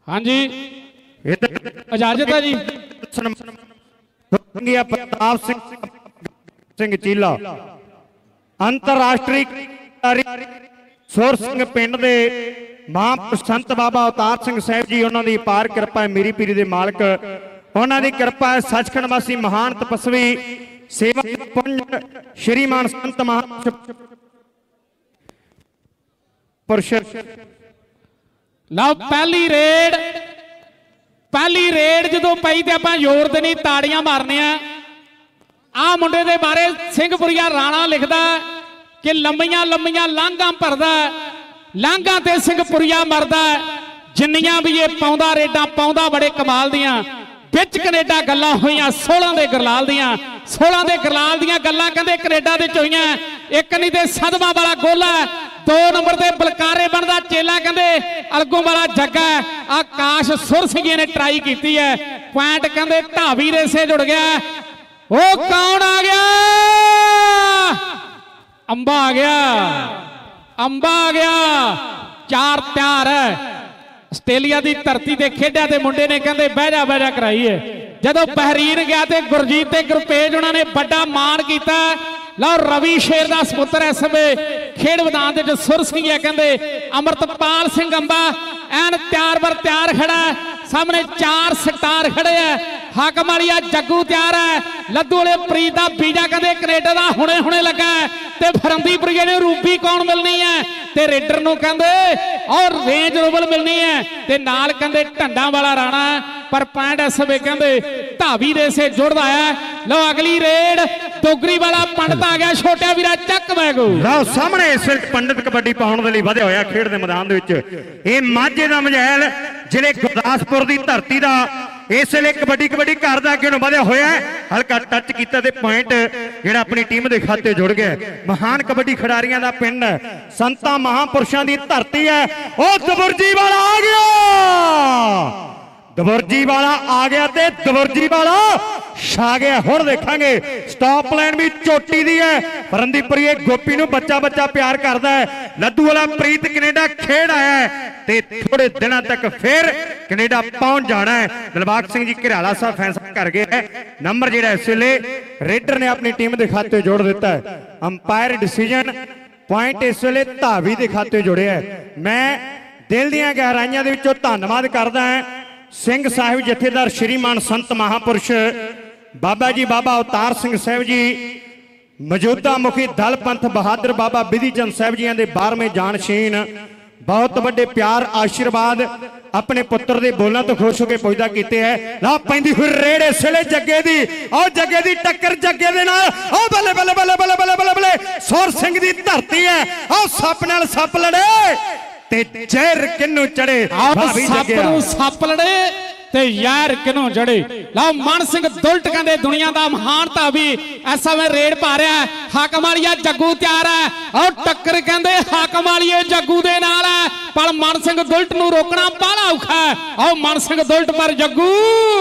हाँ जी इजाजत है जी। प्रताप सिंह चीला अंतरराष्ट्रीय सुर सिंह पिंड दे महापुरुष संत बाबा अवतार सिंह साहब जी उन्हों की अपार कृपा है। मेरी पीरी दे मालक उन्हों की कृपा है। सचखंड वासी महान तपस्वी सेवा पुंज श्रीमान संत महापुरुष लो पहली रेड जो पई तो आप जोर देनी ताड़ियां मारने आ मुंडे दे बारे सिंहपुरिया राणा लिखदा कि लंबियां लंबियां लांघां भरदा लांघां ते सिंहपुरिया मरदा जिन्नियां भी ये पाउंदा रेडां पाउंदा बड़े कमाल दियां विच कनेडा गल्लां होईयां 16 दे गरलाल दियां 16 दे गरलाल दियां गल्लां कहंदे कनेडा दे होईयां। एक नहीं ते सदमा वाला गोला 2 नंबर दे बलकारे बनदा चेला कहंदे अलगों वाला जग्गा आकाश सुर सिंह ने ट्राई की है। पॉइंट कहंदे ढावी दे से जुड़ गया। ओ कौन आ गया? अंबा आ गया, अंबा आ गया। 4 तैयार है। आस्ट्रेलिया की धरती से खेडा ते मुंडे ने कहंदे बह जा कराई है। जदों बहरीन गया तो गुरजीत ते गुरपेज उन्होंने बड़ा मान किया। लो रवि शेर का सपुत्र इस समय खेड मैदान के सुर सिंह है कहंदे अमृतपाल सिंह अंबा एन तैयार बर तैयार खड़ा सामने 4 स्टार खड़े है। हाकम वाली जग्गू तैयार है। लद्दू वाले प्रीत का बीजा कहते कनेडा का हुणे हुणे लगा ते फरंदीपुरी ने रूबी कौन मिलनी है ते रेडर नूं कहंदे और रेंज रोवर मिलनी है ते नाल कहंदे ढंडा वाला राणा पर पॉइंट इस वे कहंदे ढावी दे से जुड़दा है। लो अगली रेड दोगरी वाला पंडित आ गया। छोटा वीरा चक बैगो लो सामने इस पंडित कबड्डी पाउण दे लई वधिया होया खेड दे मैदान दे विच। इह माझे दा मजैल जिले गुरदासपुर दी धरती दा इस लिए कबड्डी कबड्डी घर का अगे बढ़िया होया हल्का टच किया ते पॉइंट जिहड़ा अपनी टीम के खाते जुड़ गया। महान कबड्डी खिडारियों का पिंड है संतां महापुरुषों की धरती है। ओ दबुरजी वाला आ गया, दबुरजी वाला आ गया ते दबुरजी वाला छा गया। हुण देखांगे स्टॉप लाइन भी चोटी दी है। फरंदीपुरी गोपी नूं बच्चा बच्चा प्यार करता है। लद्दू वाला प्रीत कनेडा खेड आया है ते थोड़े दिनों तक फिर कनेडा पहुंच जाना है। दिलबाग सिंह जी घिराला साहब फैसला कर गए है। नंबर जिहड़ा इस वेले रेडर ने अपनी टीम के खाते जोड़ दिता है। अंपायर डिसीजन पॉइंट इस वेले धावी के खाते जुड़े है। मैं दिल दीआं गहराइयां दे विचों धन्नवाद करदा हां सिंह साहिब जथेदार श्रीमान संत महापुरुष बाबा जी बाबा अवतार सिंह साहब जी मौजूदा मुखी दल पंथ बहादुर बाबा बिधि चंद साहब जी के 12वें जानशीन बहुत बड़े प्यार आशीर्वाद अपने पुत्र के बोलों तो खुश होकर पुजदा कीते है। ला पैंदी हुई रेड इस वेले जग्गे दी और जग्गे दी टक्कर जग्गे दे नाल ओ बल्ले बल्ले बल्ले बल्ले बल्ले बल्ले बल्ले सुर सिंह दी धरती है। ओ सप नाल सप लड़े ते जहर किन्नू चढ़े सप नूं सप लड़े ते यार किनों जड़े। लो मान सिंह दुलट कहते दुनिया का महान धावी ऐसा में रेड पा रहा है। हाकम वालिया जग्गू तैयार है और टक्कर कहते हाकम वालिए जग्गू दे नाल है पर मान सिंह दुलट नूं रोकना बड़ा औखा है। और मान सिंह दुलट पर जग्गू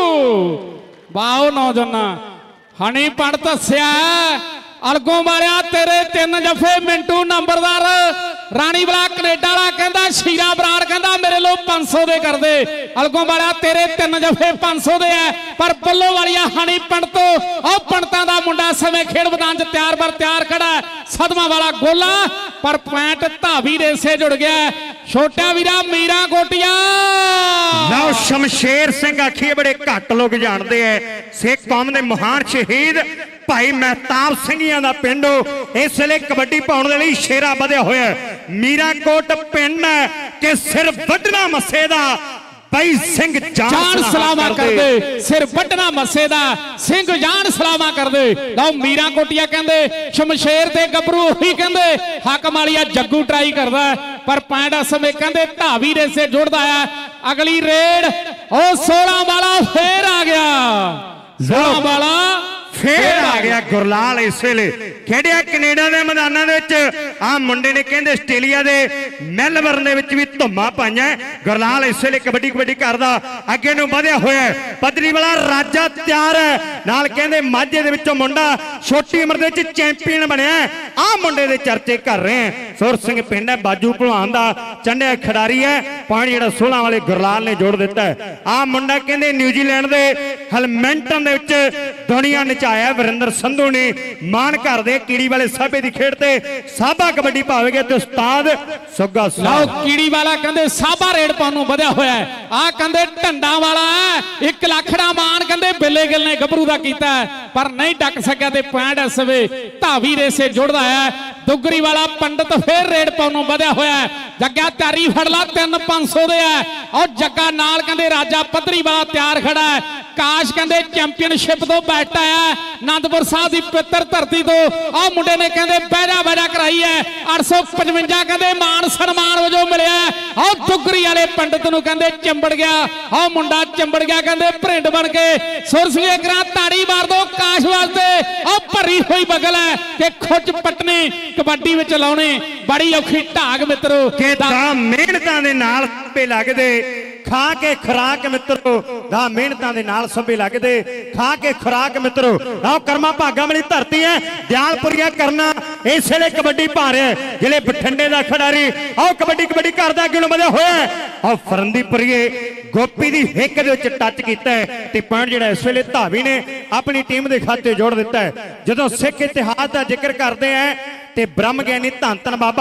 वाओ नौजवाना हनी पंडित दस्सिया अलगों वालिया तेरे 3 जफे मिंटू नंबरदार राणी वाला कनेडा वाला कहता शीरा बराड़ कहता मेरे लो 500 दे कर दे। अलगों वाला तेरे 3 जफे 500 दे है पर बल्लो वालिया हनी पंडित और पंडितां दा मुंडा समय खेड मैदान च तैयार बर तैयार खड़ा सदमा वाला गोला पर पॉइंट धावी दे से जुड़ गया। छोटा वीरा मीरा गोटिया लो शमशेर सिंह आखिए बड़े घट लोग जानते हैं सिख कौम के महान शहीद भाई महताब सिंघिया का पिंड इस वेले कबड्डी पाउण दे लई शेरा वधिया होया। मीराकोट पिंड है कि सिर वड्ढना मस्से दा भाई सिंह जान सलामा कर दे सिर वड्ढना मस्से दा सिंह जान सलामा कर दे। लो मीरा कोटिया कहंदे शमशेर ते गबरू ही कहंदे हाकम वालिया जग्गू ट्राई करदा पर पॉइंट समय कहंदे ढावी दे से जुड़दा है। अगली रेड ओ 16 वाला फिर आ गया 16 वाला ਫੇਰ ਆ ਗਿਆ ਗੁਰਲਾਲ ਇਸ ਵੇਲੇ ਖੇਡਿਆ ਕੈਨੇਡਾ ਦੇ ਮੈਦਾਨਾਂ ਦੇ ਵਿੱਚ ਆ ਮੁੰਡੇ ਨੇ ਕਹਿੰਦੇ ਆਸਟ੍ਰੇਲੀਆ ਦੇ ਮੈਲਬਰਨ ਦੇ ਵਿੱਚ ਵੀ ਧੁੰਮਾਂ ਪਾਈਆਂ ਗੁਰਲਾਲ ਇਸ ਵੇਲੇ ਕਬੱਡੀ ਕਰਦਾ ਅੱਗੇ ਨੂੰ ਵਧਿਆ ਹੋਇਆ ਪੱਧਰੀ ਵਾਲਾ ਰਾਜਾ ਤਿਆਰ ਹੈ ਨਾਲ ਕਹਿੰਦੇ ਮਾਝੇ ਦੇ ਵਿੱਚੋਂ ਮੁੰਡਾ ਛੋਟੀ ਉਮਰ ਦੇ ਵਿੱਚ ਚੈਂਪੀਅਨ ਬਣਿਆ ਆ ਮੁੰਡੇ ਦੇ ਚਰਚੇ ਕਰ ਰਹੇ ਸੁਰ ਸਿੰਘ ਪਿੰਡ ਹੈ ਬਾਜੂ ਭਲਵਾਨ ਦਾ ਚੰਡਿਆ ਖਿਡਾਰੀ ਹੈ ਪਾਣੀ ਜਿਹੜਾ 16 ਵਾਲੇ ਗੁਰਲਾਲ ਨੇ ਜੋੜ ਦਿੱਤਾ ਆ ਮੁੰਡਾ ਕਹਿੰਦੇ ਨਿਊਜ਼ੀਲੈਂਡ ਦੇ ਹੈਮਿਲਟਨ ਦੇ ਵਿੱਚ ਦੁਨੀਆ ਨਚਾਇਆ ਵਰਿੰਦਰ ਸੰਧੂ ਨੇ ਮਾਣ ਕਰਦੇ ਕੀੜੀ ਵਾਲੇ ਸਾਬੇ ਦੀ ਖੇਡ ਤੇ ਸਾਬਾ ਕਬੱਡੀ ਪਾਵੇਗੇ ਤੇ ਉਸਤਾਦ ਸੁੱਗਾ ਲਓ ਕੀੜੀ ਵਾਲਾ ਕਹਿੰਦੇ ਸਾਬਾ ਰੇਡ ਪਾਉਣ ਨੂੰ ਵਧਿਆ ਹੋਇਆ ਆ ਕਹਿੰਦੇ ਢੰਡਾ ਵਾਲਾ 1 ਲੱਖ ਦਾ ਮਾਣ ਕਹਿੰਦੇ ਬਿੱਲੇ ਗਿੱਲ ਨੇ ਗੱਭਰੂ ਦਾ ਕੀਤਾ ਪਰ ਨਹੀਂ ਡੱਕ ਸਕਿਆ ਤੇ ਪੁਆਇੰਟ ਐਸਵੇ ਧਾਵੀ ਰੇਸੇ ਜੁੜਦਾ ਹੈ ਦੁਗਰੀ ਵਾਲਾ ਪੰਡਤ ਫੇਰ ਰੇਡ ਪਾਉਣ ਨੂੰ ਵਧਿਆ ਹੋਇਆ ਜੱਗਾ ਤਿਆਰੀ ਫੜ ਲਾ 3-500 ਦੇ ਆ ਔਰ ਜੱਗਾ ਨਾਲ ਕਹਿੰਦੇ ਰਾਜਾ ਪੱਧਰੀ ਵਾਲਾ ਤਿਆਰ ਖੜਾ ਹੈ ਕਾਸ਼ ਕਹਿੰਦੇ ਚੈਂਪੀਅਨਸ਼ਿਪ ਤੋਂ ਬੈਠ ਆਇਆ ਆਨੰਦਪੁਰ ਸਾਹਿਬ ਦੀ ਪਵਿੱਤਰ ਧਰਤੀ ਤੋਂ ਆਹ ਮੁੰਡੇ ਨੇ ਕਹਿੰਦੇ ਬਹਿਰਾ ਕਰਾਈ ਹੈ 855 ਕਹਿੰਦੇ ਮਾਣ ਸਨਮਾਨ ਵਜੋਂ ਮਿਲਿਆ ਆਹ ਦੁਗਰੀ ਵਾਲੇ ਪੰਡਤ ਨੂੰ ਕਹਿੰਦੇ ਚੰਬੜ ਗਿਆ ਆਹ ਮੁੰਡਾ ਚੰਬੜ ਗਿਆ ਕਹਿੰਦੇ ਭਰਿੰਡ ਬਣ ਕੇ ਸੁਰ ਸਿੰਘੇ ਕਰਾਂ ਤਾੜੀ ਮਾਰ ਦੋ ਕਾਸ਼ ਵਾਸਤੇ ਆਹ ਭਰੀ ਹੋਈ ਬਗਲ ਹੈ ਕਿ ਖੁੱਚ ਪਟਨੇ ਕਬੱਡੀ ਵਿੱਚ ਲਾਉਣੇ ਬੜੀ ਔਖੀ ਢਾਗ ਮਿੱਤਰੋ ਕਿ ਤਾਂ ਮਿਹਨਤਾਂ ਦੇ ਨਾਲ ਸੱਬੇ ਲੱਗਦੇ ਖਾ ਕੇ ਖੁਰਾਕ ਮਿੱਤਰੋ ਦਾ ਮਿਹਨਤਾਂ ਦੇ ਨਾਲ ਸੱਬੇ ਲੱਗਦੇ ਖਾ ਕੇ ਖੁਰਾਕ ਮਿੱਤਰੋ ਆਹ ਕਰਮਾ ਭਾਗਾ ਵਾਲੀ ਧਰਤੀ ਹੈ ਦਿਆਲਪੁਰੀਆ ਕਰਨਾ ਇਸ ਵੇਲੇ ਕਬੱਡੀ ਪਾ ਰਿਹਾ ਜਿਹੜੇ ਬਠਿੰਡੇ ਦਾ ਖਿਡਾਰੀ ਆਹ ਕਬੱਡੀ ਕਰਦਾ ਅੱਗੇ ਨੂੰ ਵਧਿਆ ਹੋਇਆ ਆਹ ਫਰੰਦੀਪੁਰੀਏ ਗੋਪੀ ਦੀ ਹਿੱਕ ਦੇ ਵਿੱਚ ਟੱਚ ਕੀਤਾ ਤੇ ਪੁਆਇੰਟ ਜਿਹੜਾ ਇਸ ਵੇਲੇ ਧਾਵੀ ਨੇ ਆਪਣੀ ਟੀਮ ਦੇ ਖਾਤੇ ਜੋੜ ਦਿੱਤਾ ਜਦੋਂ ਸਿੱਖ ਇਤਿਹਾਸ ਦਾ ਜ਼ਿਕਰ ਕਰਦੇ ਆ ਤੇ ਬ੍ਰਹਮ ਗਿਆਨੀ ਧੰਨ ਬਾਬਾ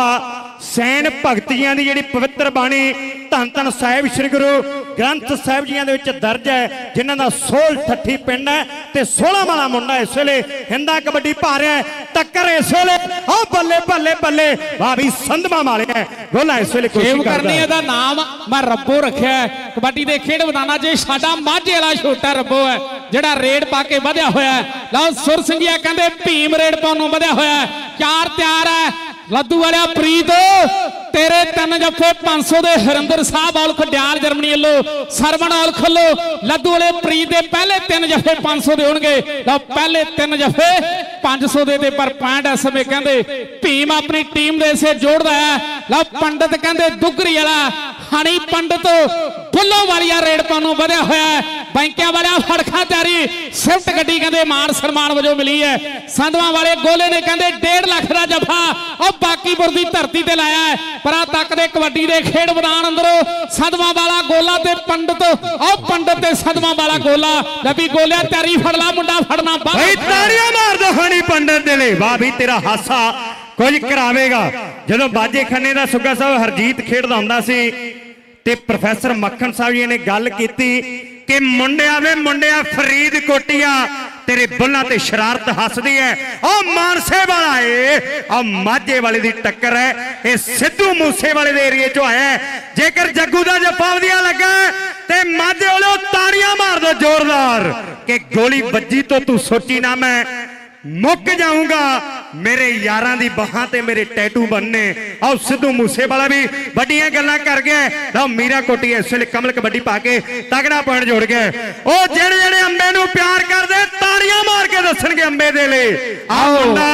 ਸੈਨ ਭਗਤ ਜੀਆਂ ਦੀ ਜਿਹੜੀ ਪਵਿੱਤਰ ਬਾਣੀ ਧੰਨ ਸਾਹਿਬ ਸ੍ਰੀ ਗੁਰੂ ਗ੍ਰੰਥ ਸਾਹਿਬ ਜੀਆਂ ਦੇ ਵਿੱਚ ਦਰਜ ਹੈ ਜਿਨ੍ਹਾਂ ਦਾ ਸੋਲ ਠੱਠੀ ਪਿੰਡ ਹੈ ਤੇ 16 ਵਾਲਾ ਮੁੰਡਾ ਇਸ ਵੇਲੇ ਹਿੰਦਾ ਕਬੱਡੀ ਪਾ ਰਿਹਾ ਟੱਕਰ ਇਸ ਵੇਲੇ ਆਹ ਬੱਲੇ ਭਾਵੀ ਸੰਧਵਾ ਵਾਲਿਆ ਗੋਲਾ ਇਸ ਵੇਲੇ ਕੋਸ਼ਿਸ਼ ਕਰਦਾ ਇਹਦਾ ਨਾਮ ਮੈਂ ਰੱਬੋ ਰੱਖਿਆ ਕਬੱਡੀ ਦੇ ਖੇਡ ਮੈਦਾਨਾਂ 'ਚ ਸਾਡਾ ਮਾਝੇ ਵਾਲਾ ਛੋਟਾ ਰੱਬੋ ਹੈ ਜਿਹੜਾ ਰੇਡ ਪਾ ਕੇ ਵਧਿਆ ਹੋਇਆ ਲਓ ਸੁਰ ਸਿੰਘੀਆ ਕਹਿੰਦੇ ਭੀਮ ਰੇਡ ਪਾਉਣ ਨੂੰ ਵਧਿਆ ਹੋਇਆ ਚਾਰ ਤਿਆਰ ਹੈ ਲੱਦੂ ਵਾਲਿਆ ਪ੍ਰੀਤ ਤੇਰੇ 3 ਜੱਫੇ 500 ਦੇ ਹਰਿੰਦਰ ਸਾਹਿਬ ਔਲਖ ਡਿਆਲ ਜਰਮਨੀ ਵੱਲੋਂ ਸਰਵਣ ਔਲਖ ਵੱਲੋਂ ਲੱਦੂ ਵਾਲੇ ਪ੍ਰੀਤ ਦੇ ਪਹਿਲੇ 3 ਜੱਫੇ 500 ਦੇ ਹੋਣਗੇ ਲਓ ਪਹਿਲੇ 3 ਜੱਫੇ 500 ਦੇ ਤੇ ਪਰ ਪੁਆਇੰਟ ਇਸ ਸਮੇਂ ਕਹਿੰਦੇ ਭੀਮ ਆਪਣੀ ਟੀਮ ਦੇ ਸੇ ਜੋੜਦਾ ਹੈ ਲਓ ਪੰਡਤ ਕਹਿੰਦੇ ਦੁਗਰੀ ਵਾਲਾ ਹਣੀ ਪੰਡਤ ਬੁੱਲੋਂ ਵਾਲੀਆ ਰੇਡ ਪਾਉਣ ਨੂੰ ਵਧਿਆ ਹੋਇਆ ਬੈਂਕਿਆਂ ਵਾਲਿਆ ਫੜਖਾ ਤਿਆਰੀ ਸਿਫਟ ਗੱਡੀ ਕਹਿੰਦੇ ਮਾਨ ਸਨਮਾਨ ਵਜੋਂ ਮਿਲੀ ਹੈ ਸੰਧਵਾ ਵਾਲੇ ਗੋਲੇ ਨੇ ਕਹਿੰਦੇ 1.5 ਲੱਖ ਦਾ ਜੱਫਾ ਉਹ ਬਾਕੀਪੁਰ ਦੀ ਧਰਤੀ ਤੇ ਲਾਇਆ ਪਰਾਂ ਤੱਕ ਦੇ ਕਬੱਡੀ ਦੇ ਖੇਡ ਮੈਦਾਨ ਅੰਦਰੋਂ ਸੰਧਵਾ ਵਾਲਾ ਗੋਲਾ ਤੇ ਪੰਡਤ ਉਹ ਪੰਡਤ ਤੇ ਸੰਧਵਾ ਵਾਲਾ ਗੋਲਾ ਲੱਭੀ ਗੋਲਿਆ ਤਿਆਰੀ ਫੜ ਲਾ ਮੁੰਡਾ ਫੜਨਾ ਬਈ ਤਾੜੀਆਂ ਮਾਰ ਦੋ ਹਣੀ ਪੰਡਤ ਦੇ ਲਈ ਵਾਹ ਵੀ ਤੇਰਾ ਹਾਸਾ ਕੁਝ ਕਰਾਵੇਗਾ ਜਦੋਂ ਬਾਜੇ ਖੰਨੇ ਦਾ ਸੁੱਗਾ ਸਾਹਿਬ ਹਰਜੀਤ ਖੇਡਦਾ ਹੁੰਦਾ ਸੀ ਤੇ ਪ੍ਰੋਫੈਸਰ ਮੱਖਣ ਸਾਹਿਬ ਜੀ ਨੇ ਗੱਲ ਕੀਤੀ ਕਿ ਮੁੰਡਿਆ ਫਰੀਦਕੋਟੀਆ ਤੇਰੇ ਬੁੱਲਾਂ ਤੇ ਸ਼ਰਾਰਤ ਹੱਸਦੀ ਹੈ ਉਹ ਮਾਨਸੇ ਵਾਲਾ ਏ ਉਹ ਮਾਝੇ ਵਾਲੇ ਦੀ ਟੱਕਰ ਹੈ ਇਹ ਸਿੱਧੂ ਮੂਸੇ ਵਾਲੇ ਦੇ ਏਰੀਏ ਚੋਂ ਆਇਆ ਜੇਕਰ ਜੱਗੂ ਦਾ ਜੱਫਾ ਵਧੀਆ ਲੱਗਾ ਤੇ ਮਾਝੇ ਵਾਲਿਓ ਤਾੜੀਆਂ ਮਾਰ ਦੋ ਜ਼ੋਰਦਾਰ ਕਿ ਗੋਲੀ ਵੱਜੀ ਤੋਂ ਤੂੰ ਸੋਚੀ ਨਾ ਮੈਂ ਮੁੱਕ ਜਾਊਂਗਾ ਮੇਰੇ ਯਾਰਾਂ ਦੀ ਬਾਹਾਂ ਤੇ ਮੇਰੇ ਟੈਟੂ ਬੰਨੇ ਆਹ ਸਿੱਧੂ ਮੂਸੇ ਵਾਲਾ ਵੀ ਵੱਡੀਆਂ ਗੱਲਾਂ ਕਰ ਗਿਆ ਲਓ ਮੀਰਾ ਕੋਟੀ ਇਸ ਵੇਲੇ ਕਮਲ ਕਬੱਡੀ ਪਾ ਕੇ ਤਗੜਾ ਪੁਆਇੰਟ ਜੋੜ ਗਿਆ ਉਹ ਜਿਹੜੇ ਅੰਬੇ ਨੂੰ ਪਿਆਰ ਕਰਦੇ ਤਾੜੀਆਂ ਮਾਰ ਕੇ ਦੱਸਣਗੇ ਅੰਬੇ ਦੇ ਲਈ ਆਹ ਮੁੰਡਾ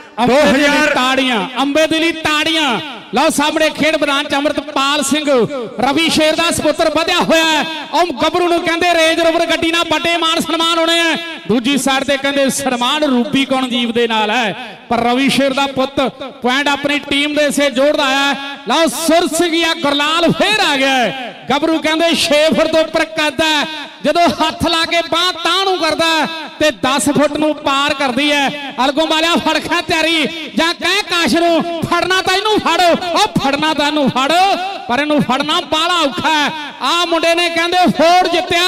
2000 ਤਾੜੀਆਂ ਅੰਬੇ ਦੇ ਲਈ ਤਾੜੀਆਂ ਲਓ ਸਾਹਮਣੇ ਖੇਡ ਮੈਦਾਨ ਚ ਅਮਰਤਪਾਲ ਸਿੰਘ ਰਵੀ ਸ਼ੇਰ ਦਾ ਸੁਪੁੱਤਰ ਵਧਿਆ ਹੋਇਆ ਉਹ ਗੱਭਰੂ ਨੂੰ ਕਹਿੰਦੇ ਰੇਂਜ ਰੋਵਰ ਗੱਡੀ ਨਾਲ ਵੱਡੇ ਮਾਨ ਸਨਮਾਨ ਹੋਣੇ ਆ ਦੂਜੀ ਸਾਈਡ ਤੇ ਕਹਿੰਦੇ ਸਨਮਾਨ ਰੂਬੀ ਕੌਣ ਜੀਵ ਦੇ ਨਾਲ ਹੈ ਪਰ ਰਵੀ ਸ਼ੇਰ ਦਾ ਪੁੱਤ ਪੁਆਇੰਟ ਆਪਣੀ ਟੀਮ ਦੇ ਸੇ ਜੋੜਦਾ ਹੈ ਲਓ ਸੁਰ ਸਿੰਘੀਆ ਗੁਰਲਾਲ ਫੇਰ ਆ ਗਿਆ ਗੱਭਰੂ ਕਹਿੰਦੇ 6 ਫੁੱਟ ਤੋਂ ਉੱਪਰ ਕੱਦ ਹੈ ਜਦੋਂ ਹੱਥ ਲਾ ਕੇ ਬਾਹ ਤਾਂ ਨੂੰ ਕਰਦਾ ਤੇ 10 ਫੁੱਟ ਨੂੰ ਪਾਰ ਕਰਦੀ ਹੈ ਅਲਗੋਂ ਵਾਲਿਆ ਫੜਖਾ ਤਿਆਰੀ ਜਾਂ ਕਹਿ ਕਾਸ਼ ਨੂੰ ਫੜਨਾ ਤਾਂ ਇਹਨੂੰ ਫੜ ਉਹ ਫੜਨਾ ਤਾਂ ਇਹਨੂੰ ਫੜ ਪਰ ਇਹਨੂੰ ਫੜਨਾ ਬਾਹਲਾ ਔਖਾ ਆ ਮੁੰਡੇ ਨੇ ਕਹਿੰਦੇ ਫੋੜ ਜਿੱਤਿਆ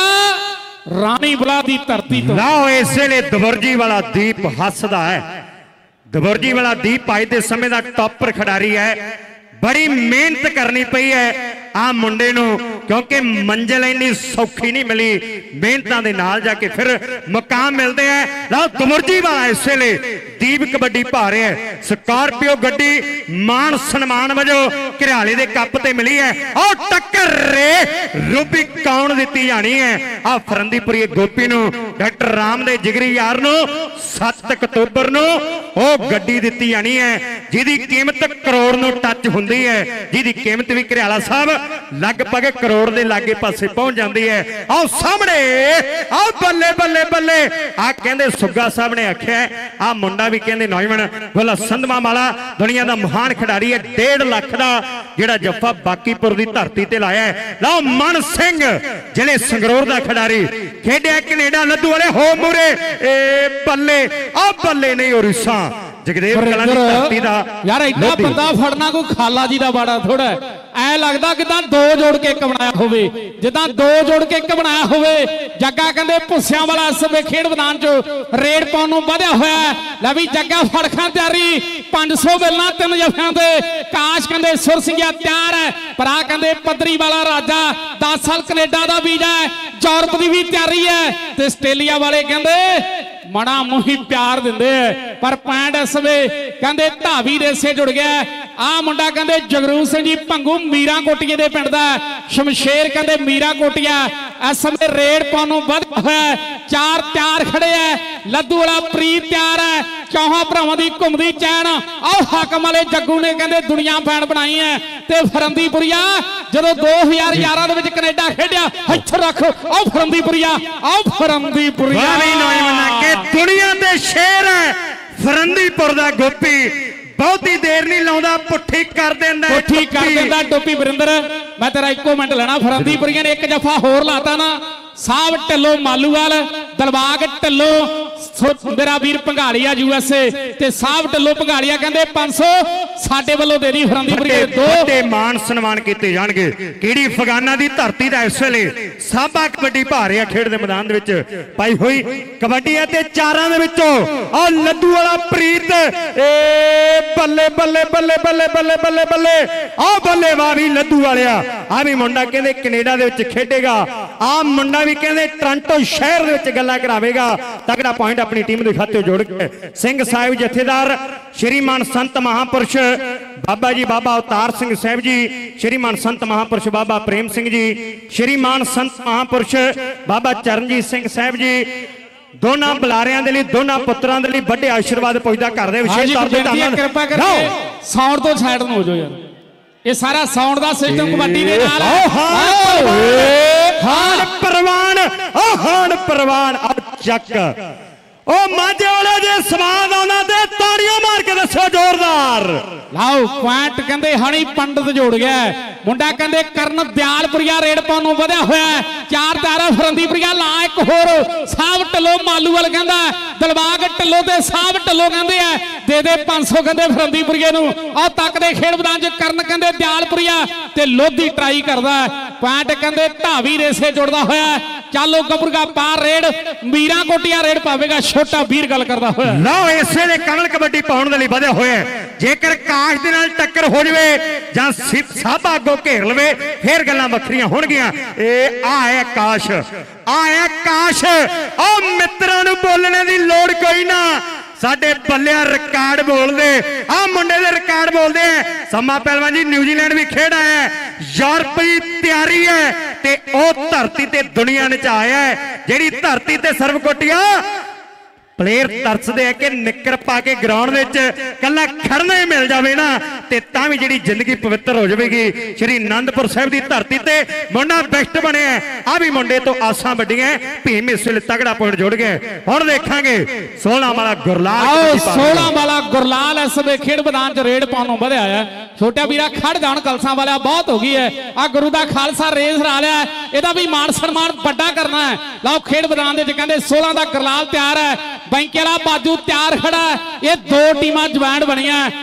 ਰਾਣੀ ਬਲਾ ਦੀ ਧਰਤੀ ਤੋਂ ਲਓ ਇਸ ਵੇਲੇ ਦਬੁਰਜੀ ਵਾਲਾ ਦੀਪ ਹੱਸਦਾ ਹੈ ਦਬੁਰਜੀ ਵਾਲਾ ਦੀਪ ਅੱਜ ਦੇ ਸਮੇਂ ਦਾ ਟੌਪਰ ਖਿਡਾਰੀ ਹੈ ਬੜੀ ਮਿਹਨਤ ਕਰਨੀ ਪਈ ਹੈ ਆ ਮੁੰਡੇ ਨੂੰ क्योंकि मंजिल इन्नी सौखी नहीं मिली, मेहनतां दे नाल जाके फिर मुकाम मिलते हैं। लो दमुरजी वाला इस वेले दीप कबड्डी पा रहे हैं। स्कॉर्पियो गड्डी मान सन्मान वजों घरियाले दे कप ते मिली है और टक्कर रे रूबी कौन दी जानी है। आ फरंदीपुरी गोपी नूं डॉक्टर राम दे जिगरी यार नूं 7 अक्तूबर नूं ओ गड्डी दी जानी है जिहदी कीमत करोड़ नूं टच हुंदी है, जिहदी कीमत भी घरियाला साहब लगभग करोड़ दे लागे पासे पहुंच जाती है। आओ सामने आओ बल्ले बल्ले बल्ले आ कहंदे सुग्गा साहब ने आख्या आ मुंडा भी कहंदे नौजवान भला संधवा वाला दुनिया का महान खिडारी है। 1.5 लाख का जिहड़ा जफ्फा बाकीपुर की धरती ते लाया है। लो मन सिंह जिले संगरूर का खिडारी खेडिया कनेडा लद्दू वाले हो मूरे बल्ले आ बल्ले नहीं हो रिसा जगदेव कलां दी धरती दा यार इतना बंदा फड़ना कोई खाला जी का बाड़ा थोड़ा ऐ लगदा किदां 2 जोड़ के एक बनाया होवे, जिद्दां 2 जोड़ के एक बनाया होवे। जग्गा कहंदे भुस्सियां वाला इस वे खेड मैदान च रेड पाउण नूं ਵਧਿਆ होया। लै भी जग्गा फड़खां तैयारी 500 बेलना 3 जफियां ते काश कहंदे सुर सिंघिया तैयार है। पर आ कहंदे पदरी वाला राजा 10 साल कनेडा दा वीजा है, यूरोप दी भी तैयारी है ते आस्ट्रेलिया वाले कहंदे मना मुही प्यार दिंदे पर पैंट इस वे कहंदे धावी रेसे जुड़ गया। आ मुंडा कहंदे जगरूप सिंह जी भंगू मीरा कोटिए दे पिंड दा, शमशेर कहंदे मीरा कोटिया इस वे रेड पाउण नूं ਵਧਿਆ होया। 4 तैयार खड़े है, लद्दू वाला प्रीत तैयार है, चौहां भरावां दी घुमदी चैन। आओ हाकम वाले जग्गू ने कहंदे दुनिया फैन बनाई है ते फरंदीपुरिया जदों 2011 दे विच कनेडा खेडिया इत्थे रख। आओ फरंदीपुरिया आओ फरंदीपुरिया के दुनिया दे शेर है फरंदीपुर दा गोपी बहुती देर नहीं लाउंदा पुट्ठी कर देंदा पुट्ठी कर देंदा टोपी वरिंदर। मैं तेरा इको मिनट लेना फरंदीपुरिया ने एक जफा होर लाता ना साहब ढिल्लो मालूवाल दिलबाग ढिल्लो मेरा वीर भंगाड़िया यूएसए ते साहब ढिल्लो भंगाड़िया कहंदे 500 साडे वल्लों दे दी फरंदीपुरी दो मान सम्मान कीते जाणगे। किहड़ी अफगाना दी धरती दा इस वेले साबा कबड्डी पा रिहा खेड दे मैदान दे विच पाई होई कबड्डी है ते चारां दे विचों आ लद्दू वाला प्रीत ए बल्ले बल्ले बल्ले बल्ले बल्ले बल्ले बल्ले आ बल्ले वाह भी लद्दू वालिया आ भी मुंडा कहंदे कनेडा दे विच खेडेगा। आ मुंडा भी कहंदे टोरंटो शहर दे विच गल्लां करावेगा। तगड़ा पॉइंट अपनी टीम के खाते जोड़ के सिंह साहिब जथेदार श्रीमान संत महापुरुष बाबा जी बाबा अवतार सिंह साहिब जी, श्रीमान संत महापुरुष बाबा प्रेम सिंह जी, श्रीमान संत महापुरुष बाबा चरणजीत सिंह साहिब जी दोनों बुलारियां दे लई दोनों पुत्रां दे लई बड़े आशीर्वाद पुजदा करदे। विशेष तौर ते किरपा करके साउंड तो साइड हो जाओ यार, ये सारा साउंड दा सिस्टम कबड्डी दे नाल हान परवान चक ओ मांझे वाले जे स्वाद आउंदा ते ताड़ियां मार के दसो जोरदार। लाओ पॉइंट कहंदे हनी पंडित जोड़ गया मुंडा कहंदे करण दयालपुरिया रेड पाउण नूं ਵਧਿਆ होया। 4 तारा फरंदीपुरिया ला एक होर साहब ढिल्लो मालूवाल कहंदा दिलबाग ढिल्लो ते साहब ढिल्लो कहंदे आ दे 500 कहंदे फरंदीपुरिया नूं। आ तकदे खेड मैदान च करण कहंदे दयालपुरिया ते लोधी ट्राई करदा पॉइंट कहंदे धावी रेसे जुड़दा होया। चलो गबरगा पार रेड मीरा कोटिया रेड पावेगा छोटा वीर गल करदा होया। लो इसे ने कमल कबड्डी पाउण दे लई ਵਧਿਆ होया। जेकर काश दे नाल टक्कर हो जावे जां साबा अगों घेर लवे फिर गल्लां वखरीआं होणगीਆਂ। ए आ है काश ओ मित्रां नूं बोलने दी लोड़ कोई ना साडे बल्लिया रिकॉर्ड बोलदे आ मुंडे दे रिकॉर्ड बोलदे समा पहलवान जी न्यूजीलैंड भी खेड़ा है यूरोप की तैयारी है ते ओ धरती ते दुनिया ने आया है जेड़ी धरती ते सर्वकोटिया प्लेयर तरसदे है कि निक्कर पा के ग्राउंड विच कल्ला खड़ना ही मिल जावे ना ते तां भी जिहड़ी जिंदगी पवित्र हो जाएगी। श्री आनंदपुर साहिब की धरती ते मुंडा बेस्ट बने आ भी मुंडे तो आसां वड्डियां भीम इस वेले तगड़ा पॉइंट जोड़ गए। हुण देखांगे 16 वाला गुरलाल 16 वाला गुरलाल इस वे खेड मैदान च रेड पाउण नूं ਵਧਿਆ है। छोटा वीरा खड़ जाण कलसां वाला बहुत हो गई है। आ गुरु दा खालसा रेस रा लिया इहदा भी मान सन्मान बड़ा करना है। लो खेड मैदान दे कहंदे 16 दा गुरलाल तैयार है, बैंके वाला बाजू तैयार खड़ा। ये 2 टीमां ज्वाइन बनियां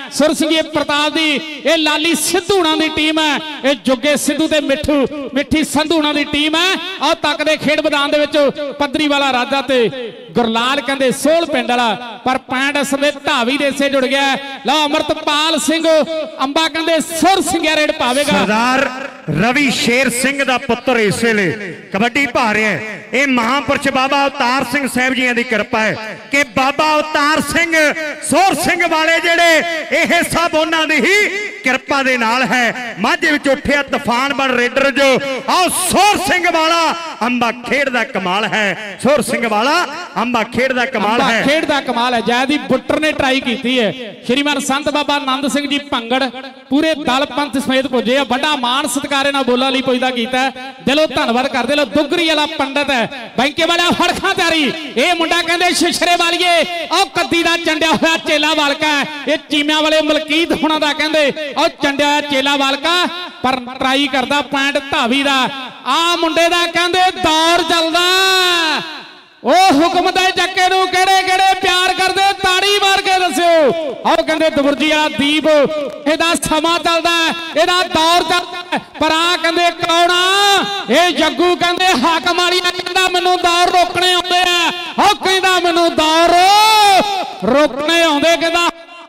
ਸੁਰ ਸਿੰਘੀਏ ਪ੍ਰਤਾਪ ਦੀ ਇਹ ਲਾਲੀ ਸਿੱਧੂ ਹੁਣਾਂ ਦੀ ਟੀਮ ਹੈ, ਇਹ ਜੁੱਗੇ ਸਿੱਧੂ ਤੇ ਮਿੱਠੀ ਸੰਧੂ ਹੁਣਾਂ ਦੀ ਟੀਮ ਹੈ। ਆਹ ਤੱਕਦੇ ਖੇਡ ਮੈਦਾਨ ਦੇ ਵਿੱਚ ਪੱਧਰੀ ਵਾਲਾ ਰਾਜਾ ਤੇ ਗੁਰਲਾਲ ਕਹਿੰਦੇ ਸੋਲ ਪਿੰਡ ਵਾਲਾ, ਪਰ ਪੈਂਡ ਇਸ ਦੇ ਢਾਵੀ ਦੇ ਸੇ ਜੁੜ ਗਿਆ। ਲਓ ਅਮਰਤਪਾਲ ਸਿੰਘ ਅੰਬਾ ਕਹਿੰਦੇ ਸੁਰ ਸਿੰਘਿਆ ਰੇਡ ਪਾਵੇਗਾ। ਸਰਦਾਰ ਰਵੀ ਸ਼ੇਰ ਸਿੰਘ ਦਾ ਪੁੱਤਰ ਇਸ ਵੇਲੇ ਕਬੱਡੀ ਪਾ ਰਿਹਾ ਹੈ। ਇਹ ਮਹਾਂਪੁਰਸ਼ ਬਾਬਾ ਅਵਤਾਰ ਸਿੰਘ ਸਾਹਿਬ ਜੀਆਂ ਦੀ ਕਿਰਪਾ ਹੈ ਕਿ ਬਾਬਾ ਅਵਤਾਰ ਸਿੰਘ ਸੋਰ ਸਿੰਘ ਵਾਲੇ ਜਿਹੜੇ ਇਹ ਸਭ ਉਹਨਾਂ ਦੀ ਹੀ ਕਿਰਪਾ ਦੇ ਨਾਲ ਹੈ। ਮਾਝੇ ਵਿੱਚ ਉੱਠਿਆ ਤੂਫਾਨ ਬਣ ਰੇਡਰ ਜੋ ਆਹ ਸੋਰ ਸਿੰਘ ਵਾਲਾ ਅੰਬਾ ਖੇਡ ਦਾ ਕਮਾਲ ਹੈ। ਸੋਰ ਸਿੰਘ ਵਾਲਾ ਅੰਬਾ ਖੇਡ ਦਾ ਕਮਾਲ ਹੈ, ਖੇਡ ਦਾ ਕਮਾਲ ਹੈ। ਜੈਦੀਪ ਬੁੱਟਰ ਨੇ ਟਰਾਈ ਕੀਤੀ ਹੈ। ਸ਼੍ਰੀਮਾਨ ਸੰਤ ਬਾਬਾ ਆਨੰਦ ਸਿੰਘ ਜੀ ਭੰਗੜ ਪੂਰੇ ਦਲ ਪੰਥ ਸਮੇਤ ਪੁੱਜੇ ਆ। ਵੱਡਾ ਮਾਣ ਸਤਿਕਾਰੇ ਨਾਲ ਬੋਲਾਂ ਲਈ ਪੁੱਜਦਾ ਕੀਤਾ, ਦਿਲੋਂ ਧੰਨਵਾਦ ਕਰਦੇ। ਲੋ ਦੁਗਰੀ ਵਾਲਾ ਪੰਡਤ ਹੈ ਬੈਂਕੇ ਵਾਲਾ ਫੜਖਾਂ ਤਿਆਰੀ। ਇਹ ਮੁੰਡਾ ਕਹਿੰਦੇ ਸ਼ਿਸ਼ਰੇ ਵਾਲੀਏ ਉਹ ਕੱਦੀ ਦਾ ਚੰਡਿਆ ਹੋਇਆ ਚੇਲਾ ਵਾਲਕਾ, ਇਹ ਚੀਮਿਆਂ ਵਾਲੇ ਮਲਕੀਤ ਹੁਣਾਂ ਦਾ ਕਹਿੰਦੇ ਉਹ ਚੰਡਿਆ ਹੋਇਆ ਚੇਲਾ ਵਾਲਕਾ, ਪਰ ਟਰਾਈ ਕਰਦਾ ਪੈਂਡ ਢਾਵੀ ਦਾ। ਆ ਮੁੰਡੇ ਦਾ ਕਹਿੰਦੇ ਦੌਰ ਚੱਲਦਾ। ਉਹ ਹੁਕਮ ਦੇ ਚੱਕੇ ਨੂੰ ਕਿਹੜੇ ਕਿਹੜੇ ਪਿਆਰ ਕਰਦੇ ਤਾੜੀ ਮਾਰ ਕੇ ਦੱਸਿਓ। ਆਹ ਕਹਿੰਦੇ ਦਬੁਰਜੀਆ ਦੀਪ ਇਹਦਾ ਸਮਾਂ ਚੱਲਦਾ, ਇਹਦਾ ਦੌਰ ਚੱਲਦਾ। ਪਰ ਆ ਕਹਿੰਦੇ ਕੌਣ ਆ ਇਹ ਜੱਗੂ ਕਹਿੰਦੇ ਹਾਕਮ ਵਾਲੀਆ ਕਹਿੰਦਾ ਮੈਨੂੰ ਦੌਰ ਰੋਕਣੇ ਆਉਂਦੇ ਆ। ਉਹ ਕਹਿੰਦਾ ਮੈਨੂੰ ਦੌਰ ਰੋਕਣੇ ਆਉਂਦੇ, ਕਹਿੰਦਾ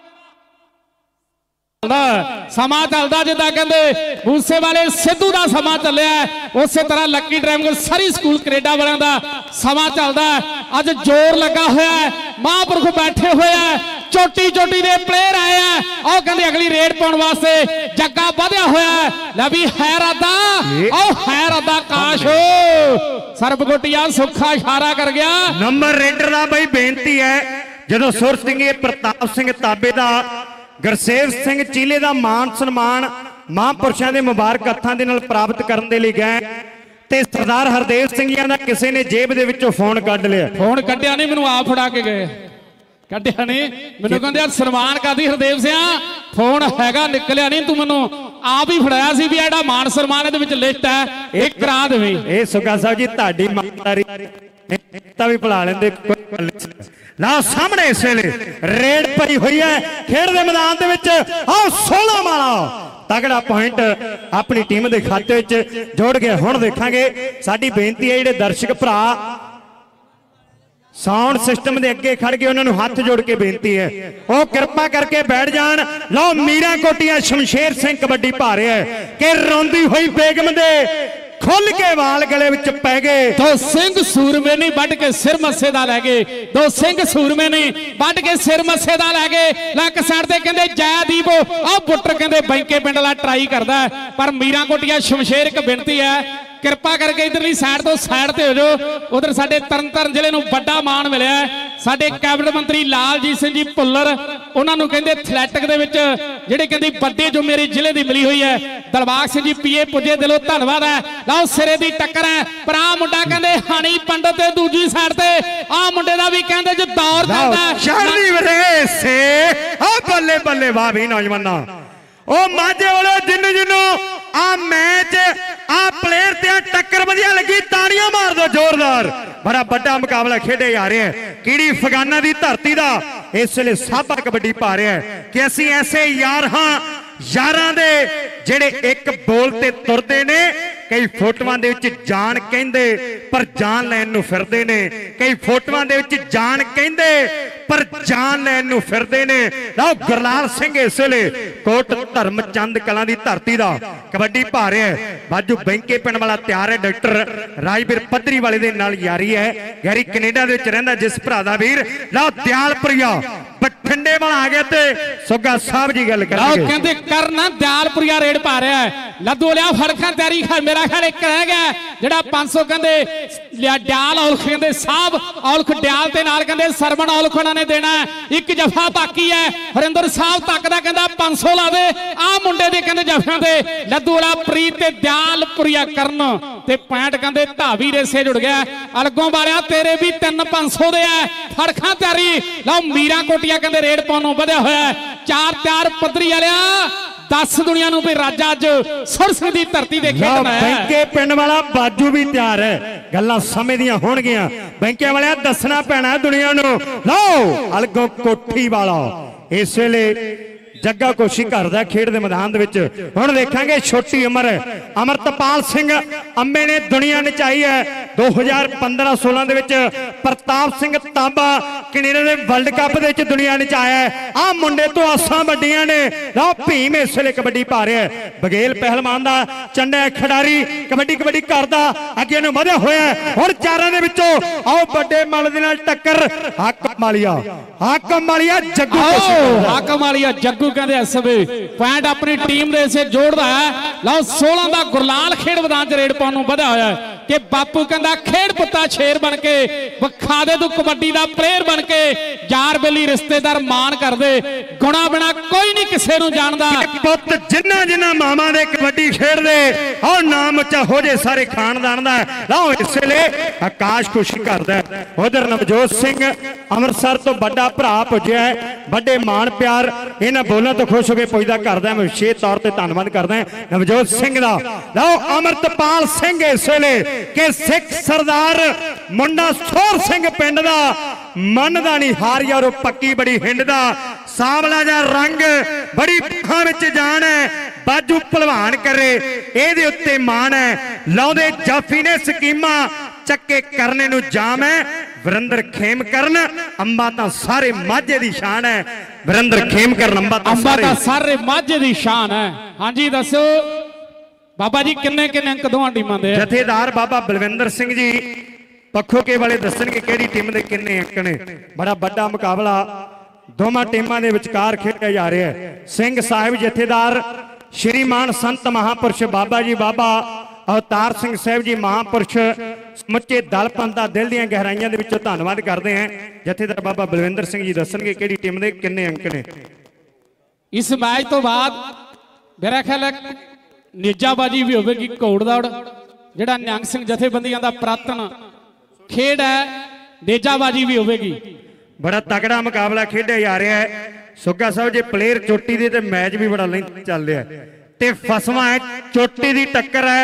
ਸਮਾਂ ਚੱਲਦਾ ਜਿੱਦਾਂ ਕਹਿੰਦੇ ਮੂਸੇ ਵਾਲੇ ਸਿੱਧੂ ਦਾ ਸਮਾਂ ਚੱਲਿਆ, ਉਸੇ ਤਰ੍ਹਾਂ ਲੱਕੀ ਡਰਾਈਵਿੰਗ ਸਾਰੀ ਸਕੂਲ ਕੈਨੇਡਾ ਵਾਲਿਆਂ ਦਾ ਸਮਾਂ ਚੱਲਦਾ। ਅੱਜ ਜ਼ੋਰ ਲੱਗਾ ਹੋਇਆ, ਮਹਾਂਪੁਰਖ ਬੈਠੇ ਹੋਇਆ, ਚੋਟੀ ਦੇ ਪਲੇਅਰ ਆਏ ਆ। ਉਹ ਕਹਿੰਦੇ ਅਗਲੀ ਰੇਡ ਪਾਉਣ ਵਾਸਤੇ ਜੱਗਾ ਵਧਿਆ ਹੋਇਆ। ਲੈ ਵੀ ਹੈ ਰਾਦਾ, ਉਹ ਹੈ ਰਾਦਾ ਕਾਸ਼ ਸਰਬਗੋਟੀਆ ਸੁੱਖਾ ਇਸ਼ਾਰਾ ਕਰ ਗਿਆ। ਨੰਬਰ ਰੇਡਰ ਦਾ ਬਈ ਬੇਨਤੀ ਹੈ, ਜਦੋਂ ਸੁਰ ਸਿੰਘ ਪ੍ਰਤਾਪ ਸਿੰਘ ਤਾਬੇ ਦਾ ਗੁਰਸੇਵ ਸਿੰਘ ਚੀਲੇ ਦਾ ਮਾਨ ਸਨਮਾਨ ਮਹਾਂਪੁਰਸ਼ਾਂ ਦੇ ਮੁਬਾਰਕ ਹੱਥਾਂ ਦੇ ਨਾਲ ਪ੍ਰਾਪਤ ਕਰਨ ਦੇ ਲਈ ਗਏ ਤੇ ਸਰਦਾਰ ਹਰਦੇਵ ਸਿੰਘ ਜੀ ਦਾ ਕਿਸੇ ਨੇ ਜੇਬ ਦੇ ਵਿੱਚੋਂ ਫੋਨ ਕੱਢ ਲਿਆ। ਫੋਨ ਕੱਢਿਆ ਨਹੀਂ, ਮੈਨੂੰ ਆਪ ਫੜਾ ਕੇ ਗਏ। ਕੱਢਿਆ ਨਹੀਂ, ਮੈਨੂੰ ਕਹਿੰਦੇ ਸਨਮਾਨ ਕਰਦੀ ਹਰਦੇਵ ਸਿੰਘ, ਫੋਨ ਹੈਗਾ ਨਿਕਲਿਆ ਨਹੀਂ, ਤੂੰ ਮੈਨੂੰ ਆਪ ਹੀ ਫੜਾਇਆ ਸੀ ਵੀ ਜਿਹੜਾ ਮਾਨ ਸਨਮਾਨ ਇਹਦੇ ਵਿੱਚ ਲਿਸਟ ਹੈ ਇਹ ਕਰਾ ਦੇਵੀਂ। ਇਹ ਸੁੱਖਾ ਸਾਹਿਬ ਜੀ ਤੁਹਾਡੀ ਇਮਾਨਦਾਰੀ ਤਾਂ ਵੀ ਭੁਲਾ ਲੈਂਦੇ। ਨਾ ਸਾਹਮਣੇ ਇਸ ਵੇਲੇ ਰੇਡ ਪਈ ਹੋਈ ਹੈ ਖੇਡ ਦੇ ਮੈਦਾਨ ਦੇ ਵਿੱਚ। ਆਹ 16 ਵਾਲਾ ਤਗੜਾ ਪੁਆਇੰਟ ਆਪਣੀ ਟੀਮ ਦੇ ਖਾਤੇ ਵਿੱਚ ਜੋੜ ਗਿਆ। ਹੁਣ ਦੇਖਾਂਗੇ, ਸਾਡੀ ਬੇਨਤੀ ਹੈ ਜਿਹੜੇ ਦਰਸ਼ਕ ਭਰਾ ਸਾਊਂਡ ਸਿਸਟਮ ਦੇ ਅੱਗੇ ਖੜ ਕੇ ਉਹਨਾਂ ਨੂੰ ਹੱਥ ਜੋੜ ਕੇ ਬੇਨਤੀ ਹੈ ਉਹ ਕਿਰਪਾ ਕਰਕੇ ਬੈਠ ਜਾਣ। ਲਓ ਮੀਰਾ ਕੋਟੀਆਂ ਸ਼ਮਸ਼ੇਰ ਸਿੰਘ ਕਬੱਡੀ ਪਾ ਰਿਹਾ ਹੈ ਕਿ ਰੋਂਦੀ ਹੋਈ ਬੇਗਮ ਦੇ ਖੁੱਲ ਕੇ ਵਾਲ ਗਲੇ ਵਿੱਚ ਪੈ ਗਏ। ਦੋ ਸਿੰਘ ਸੂਰਮੇ ਨਹੀਂ ਵੱਢ ਕੇ ਸਿਰ ਮੱਸੇ ਦਾ ਲੈ ਗਏ, ਦੋ ਸਿੰਘ ਸੂਰਮੇ ਨਹੀਂ ਵੱਢ ਕੇ ਸਿਰ ਮੱਸੇ ਦਾ ਲੈ ਗਏ। ਲੱਕ ਸਾਈਡ ਤੇ ਕਹਿੰਦੇ ਜੈਦੀਪ ਆਹ ਬੁੱਟਰ ਕਹਿੰਦੇ ਬੈਂਕੇ ਪਿੰਡ ਵਾਲਾ ਟਰਾਈ ਕਰਦਾ, ਪਰ ਮੀਰਾ ਕੋਟੀਆ ਸ਼ਮਸ਼ੇਰ ਇੱਕ ਬੇਨਤੀ ਹੈ ਕਿਰਪਾ ਕਰਕੇ ਇਧਰਲੀ ਸਾਈਡ ਤੋਂ ਸਾਈਡ ਤੇ ਹੋ ਜਾਓ। ਉਧਰ ਸਾਡੇ ਤਰਨਤਾਰਨ ਜ਼ਿਲ੍ਹੇ ਨੂੰ ਵੱਡਾ ਮਾਣ ਮਿਲਿਆ, ਸਾਡੇ ਕੈਬਨਿਟ ਮੰਤਰੀ ਲਾਲਜੀਤ ਸਿੰਘ ਜੀ ਭੁੱਲਰ, ਉਹਨਾਂ ਨੂੰ ਕਹਿੰਦੇ ਐਥਲੈਟਿਕ ਦੇ ਵਿੱਚ ਜਿਹੜੇ ਕਹਿੰਦੇ ਵੱਡੇ ਜੋ ਮੇਰੇ ਜ਼ਿਲ੍ਹੇ ਦੀ ਮਿਲੀ ਹੋਈ ਹੈ। ਦਿਲਬਾਗ ਸਿੰਘ ਜੀ ਪੀਏ ਪੁੱਜੇ, ਦਿਲੋਂ ਧੰਨਵਾਦ ਹੈ। ਲਓ ਸਿਰੇ ਦੀ ਟੱਕਰ ਹੈ, ਪਰ ਆਹ ਮੁੰਡਾ ਕਹਿੰਦੇ ਹਾਨੀ ਪੰਡਤ ਤੇ ਦੂਜੀ ਸਾਈਡ ਤੇ ਆਹ ਮੁੰਡੇ ਦਾ ਵੀ ਕਹਿੰਦੇ ਜੋ ਦੌਰ ਚੱਲਦਾ ਸ਼ਰਦੀ ਵਰੇ ਸੇ ਆ ਬੱਲੇ ਬੱਲੇ ਵਾਹ ਵੀ ਨੌਜਵਾਨਾਂ। ਉਹ ਮਾਝੇ ਵਾਲੇ ਜਿਹਨੂੰ ਆ ਮੈਚ ਆ ਪਲੇਅਰ ਤੇ ਟੱਕਰ ਵਧੀਆ ਲੱਗੀ, ਤਾੜੀਆਂ ਮਾਰ ਦੋ ਜ਼ੋਰਦਾਰ। ਬੜਾ ਵੱਡਾ ਮੁਕਾਬਲਾ ਖੇਡੇ ਜਾ ਰਿਹਾ ਹੈ ਕੀੜੀ ਫਗਾਨਾ ਦੀ ਧਰਤੀ ਦਾ। ਇਸ ਵੇਲੇ ਸਾਬਾ ਕਬੱਡੀ ਪਾ ਰਿਹਾ ਹੈ ਕਿ ਅਸੀਂ ਐਸੇ ਯਾਰ ਹਾਂ, ਯਾਰਾਂ ਦੇ ਜਿਹੜੇ ਇੱਕ ਬੋਲ ਤੇ ਤੁਰਦੇ ਨੇ। ਕਈ ਫੋਟੋਆਂ ਦੇ ਵਿੱਚ ਜਾਨ ਕਹਿੰਦੇ ਪਰ ਜਾਨ ਲੈਣ ਨੂੰ ਫਿਰਦੇ ਨੇ, ਕਈ ਫੋਟੋਆਂ ਦੇ ਵਿੱਚ ਜਾਨ ਕਹਿੰਦੇ ਪਰ ਜਾਨ ਲੈਣ ਨੂੰ ਫਿਰਦੇ ਨੇ। ਲਓ ਗੁਰਲਾਲ ਸਿੰਘ ਇਸ ਵੇਲੇ ਕੋਟ ਧਰਮ ਚੰਦ ਕਲਾਂ ਦੀ ਧਰਤੀ ਦਾ ਕਬੱਡੀ ਪਾ ਰਿਹਾ ਹੈ। ਬਾਜੂ ਬੈਂਕੇ ਪਿੰਡ ਵਾਲਾ ਤਿਆਰ ਹੈ, ਡਾਕਟਰ ਰਾਜਵੀਰ ਪੱਧਰੀ ਵਾਲੇ ਦੇ ਨਾਲ ਯਾਰੀ ਹੈ। ਯਾਰੀ ਕੈਨੇਡਾ ਦੇ ਵਿੱਚ ਰਹਿੰਦਾ ਜਿਸ ਭਰਾ ਦਾ ਵੀਰ। ਲਓ ਦਿਆਲਪੁਰੀਆ ਬਠਿੰਡੇ ਵਾਲਾ ਆ ਗਿਆ ਤੇ ਸੁੱਗਾ ਸਾਹਿਬ ਜੀ ਗੱਲ ਕਰਨਗੇ। ਕਹਿੰਦੇ ਕਰਨਾ ਦਿਆਲਪੁਰੀਆ ਰੇਡ ਪਾ ਰਿਹਾ ਹੈ। ਲੱਦੂ ਲਿਆ ਫੜਖਾਂ ਤਿਆਰੀ, ਮੇਰਾ ਖਿਆਲ ਇੱਕ ਰਹਿ ਗਿਆ ਜਿਹੜਾ 500 ਕਹਿੰਦੇ ਲਿਆ ਡਿਆਲ ਔਲਖ ਕਹਿੰਦੇ ਸਾਹਿਬ ਔਲਖ ਡਿਆਲ ਤੇ ਨਾਲ ਕਹਿੰਦੇ ਸਰਵਣ ਔਲਖ ਉਹਨਾਂ ਨੇ ਦੇਣਾ। ਇੱਕ ਜਫਾ ਬਾਕੀ ਹੈ, ਹਰਿੰਦਰ ਸਾਹਿਬ ਤੱਕ ਦਾ ਕਹਿੰਦਾ 500 ਲਾ ਦੇ। ਆਹ ਮੁੰਡੇ ਦੇ ਕਹਿੰਦੇ ਜਫਿਆਂ ਦੇ ਲੱਦੂ ਵਾਲਾ ਪ੍ਰੀਤ ਤੇ ਦਿਆਲਪੁਰੀਆ ਕਰਨ ਤੇ ਪੈਂਟ ਕਹਿੰਦੇ ਢਾਵੀ ਰੇਸੇ ਜੁੜ ਗਿਆ। ਅਲਗੋਂ ਵਾਲਿਆ ਤੇਰੇ ਵੀ 3-500 ਦੇ ਆ, ਫੜਖਾਂ ਤਿਆਰੀ। ਲਓ ਮੀਰਾ ਕੋਟੀਆ ਕਹਿੰਦੇ ਰੇਡ ਪਾਉਣ ਨੂੰ ਵਧਿਆ ਹੋਇਆ। ਚਾਰ ਤਿਆਰ ਪੱਧਰੀ ਵਾਲਿਆ ਦੱਸ ਦੁਨੀਆ ਨੂੰ ਵੀ ਰਾਜਾ ਅੱਜ ਸੁਰ ਸਿੰਘ ਦੀ ਧਰਤੀ ਦੇ ਖੇਡਣਾ ਹੈ। ਬੈਂਕੇ ਪਿੰਡ ਵਾਲਾ ਬਾਜੂ ਵੀ ਤਿਆਰ ਹੈ, ਗੱਲਾਂ ਸਮੇਂ ਦੀਆਂ ਹੋਣਗੀਆਂ। ਬੈਂਕੇ ਵਾਲਿਆ ਦੱਸਣਾ ਪੈਣਾ ਦੁਨੀਆ ਨੂੰ। ਲਓ ਅਲਗੋਂ ਕੋਠੀ ਵਾਲਾ ਇਸ ਵੇਲੇ जग्गा कोशी करदा खेड दे मैदान दे विच। हुण देखांगे छोटी उमर अमरतपाल सिंह अंबे ने दुनिया नचाई है 2015-16 दे विच। प्रताप सिंह तांबा कनेडा दे वर्ल्ड कप दे विच दुनिया नचाया है। आ मुंडे तो आसां वड्डियां ने। लो भीम इस वेले कबड्डी पा रहा है। बघेल पहलवान दा चंडा खिडारी कबड्डी कबड्डी करदा अगे नूं वधिया होया। हुण चारां दे विचों आओ वड्डे मल दे नाल टक्कर। हाकम वालिया जग्गू हाकम वालिया जग्गू कहंदे एसबी पॉइंट अपनी टीम दे इसे जोड़दा है। लो 16 दा गुरलाल खेड मैदान च रेड पाउण नूं वधिया होया कि बापू कहंदा खेड पुत्ता शेर बन के विखा दे तू कबड्डी दा प्लेयर बन के यार बेली रिश्तेदार मान कर दे गुणा बिना कोई नहीं किसे नूं जानदा। पुत जिन्ना जिन्ना मामा दे कबड्डी खेडदे और नाम उच्चा हो जे सारे खानदान दा। लो इस वेले आकाश खुशी करदा। उधर नवजोत सिंह अमृतसर तो बड़ा भरा पुज्या है। बड़े मान प्यार इन्हां बोलण तो खुश हो के पुजदा करदा। मैं विशेष तौर पर धन्नवाद करदा नवजोत सिंह दा। लो अमरतपाल सिंह इस वेले कि सिख सरदार मुंडा सोर सिंह पिंड दा मनदा नहीं हार यार पक्की बड़ी हिंड दा सावला जा रंग बड़ी बाहां विच जान है। बाजू भलवान करे एदे उत्ते मान है। लाउंदे जाफी ने स्कीमां चक्के करने नूं जाम है। वरिंदर खेमकरन अंबा तां सारे माझे दी शान है। वरिंदर खेमकरन अंबा तां सारे माझे दी शान है। हाँ जी दसो बाबा जी किन्ने किन्ने अंक दोवां टीमां दे? जथेदार बाबा बलविंदर सिंह जी पखोके वाले दसणगे किहड़ी टीम दे किन्ने अंक ने। बड़ा बड़ा मुकाबला दोवां टीमां दे विचकार खेडिया जा रहा है। सिंह साहिब जथेदार श्रीमान संत महापुरुष बाबा जी बाबा अवतार सिंह साहब जी महापुरुष समुचे दल पंथ दा दिल दीआं गहराइयां दे विचों धन्नवाद करते हैं। जथेदार बाबा बलविंदर सिंह जी दसणगे किहड़ी टीम दे किन्ने अंक ने। इस मैच तो बाद मेरा ख्याल है निजाबाजी भी होगी घोड़ दौड़ जिहड़ा निहंग सिंह जथेबंदियां दा प्रातन खेड है नेजाबाजी भी होगी। बड़ा तगड़ा मुकाबला खेडिया जा रहा है। सुग्गा साहब जी प्लेयर चोटी दे ते मैच भी बड़ा लेंथ चल रहा है ते फसवा है चोटी दी टक्कर है।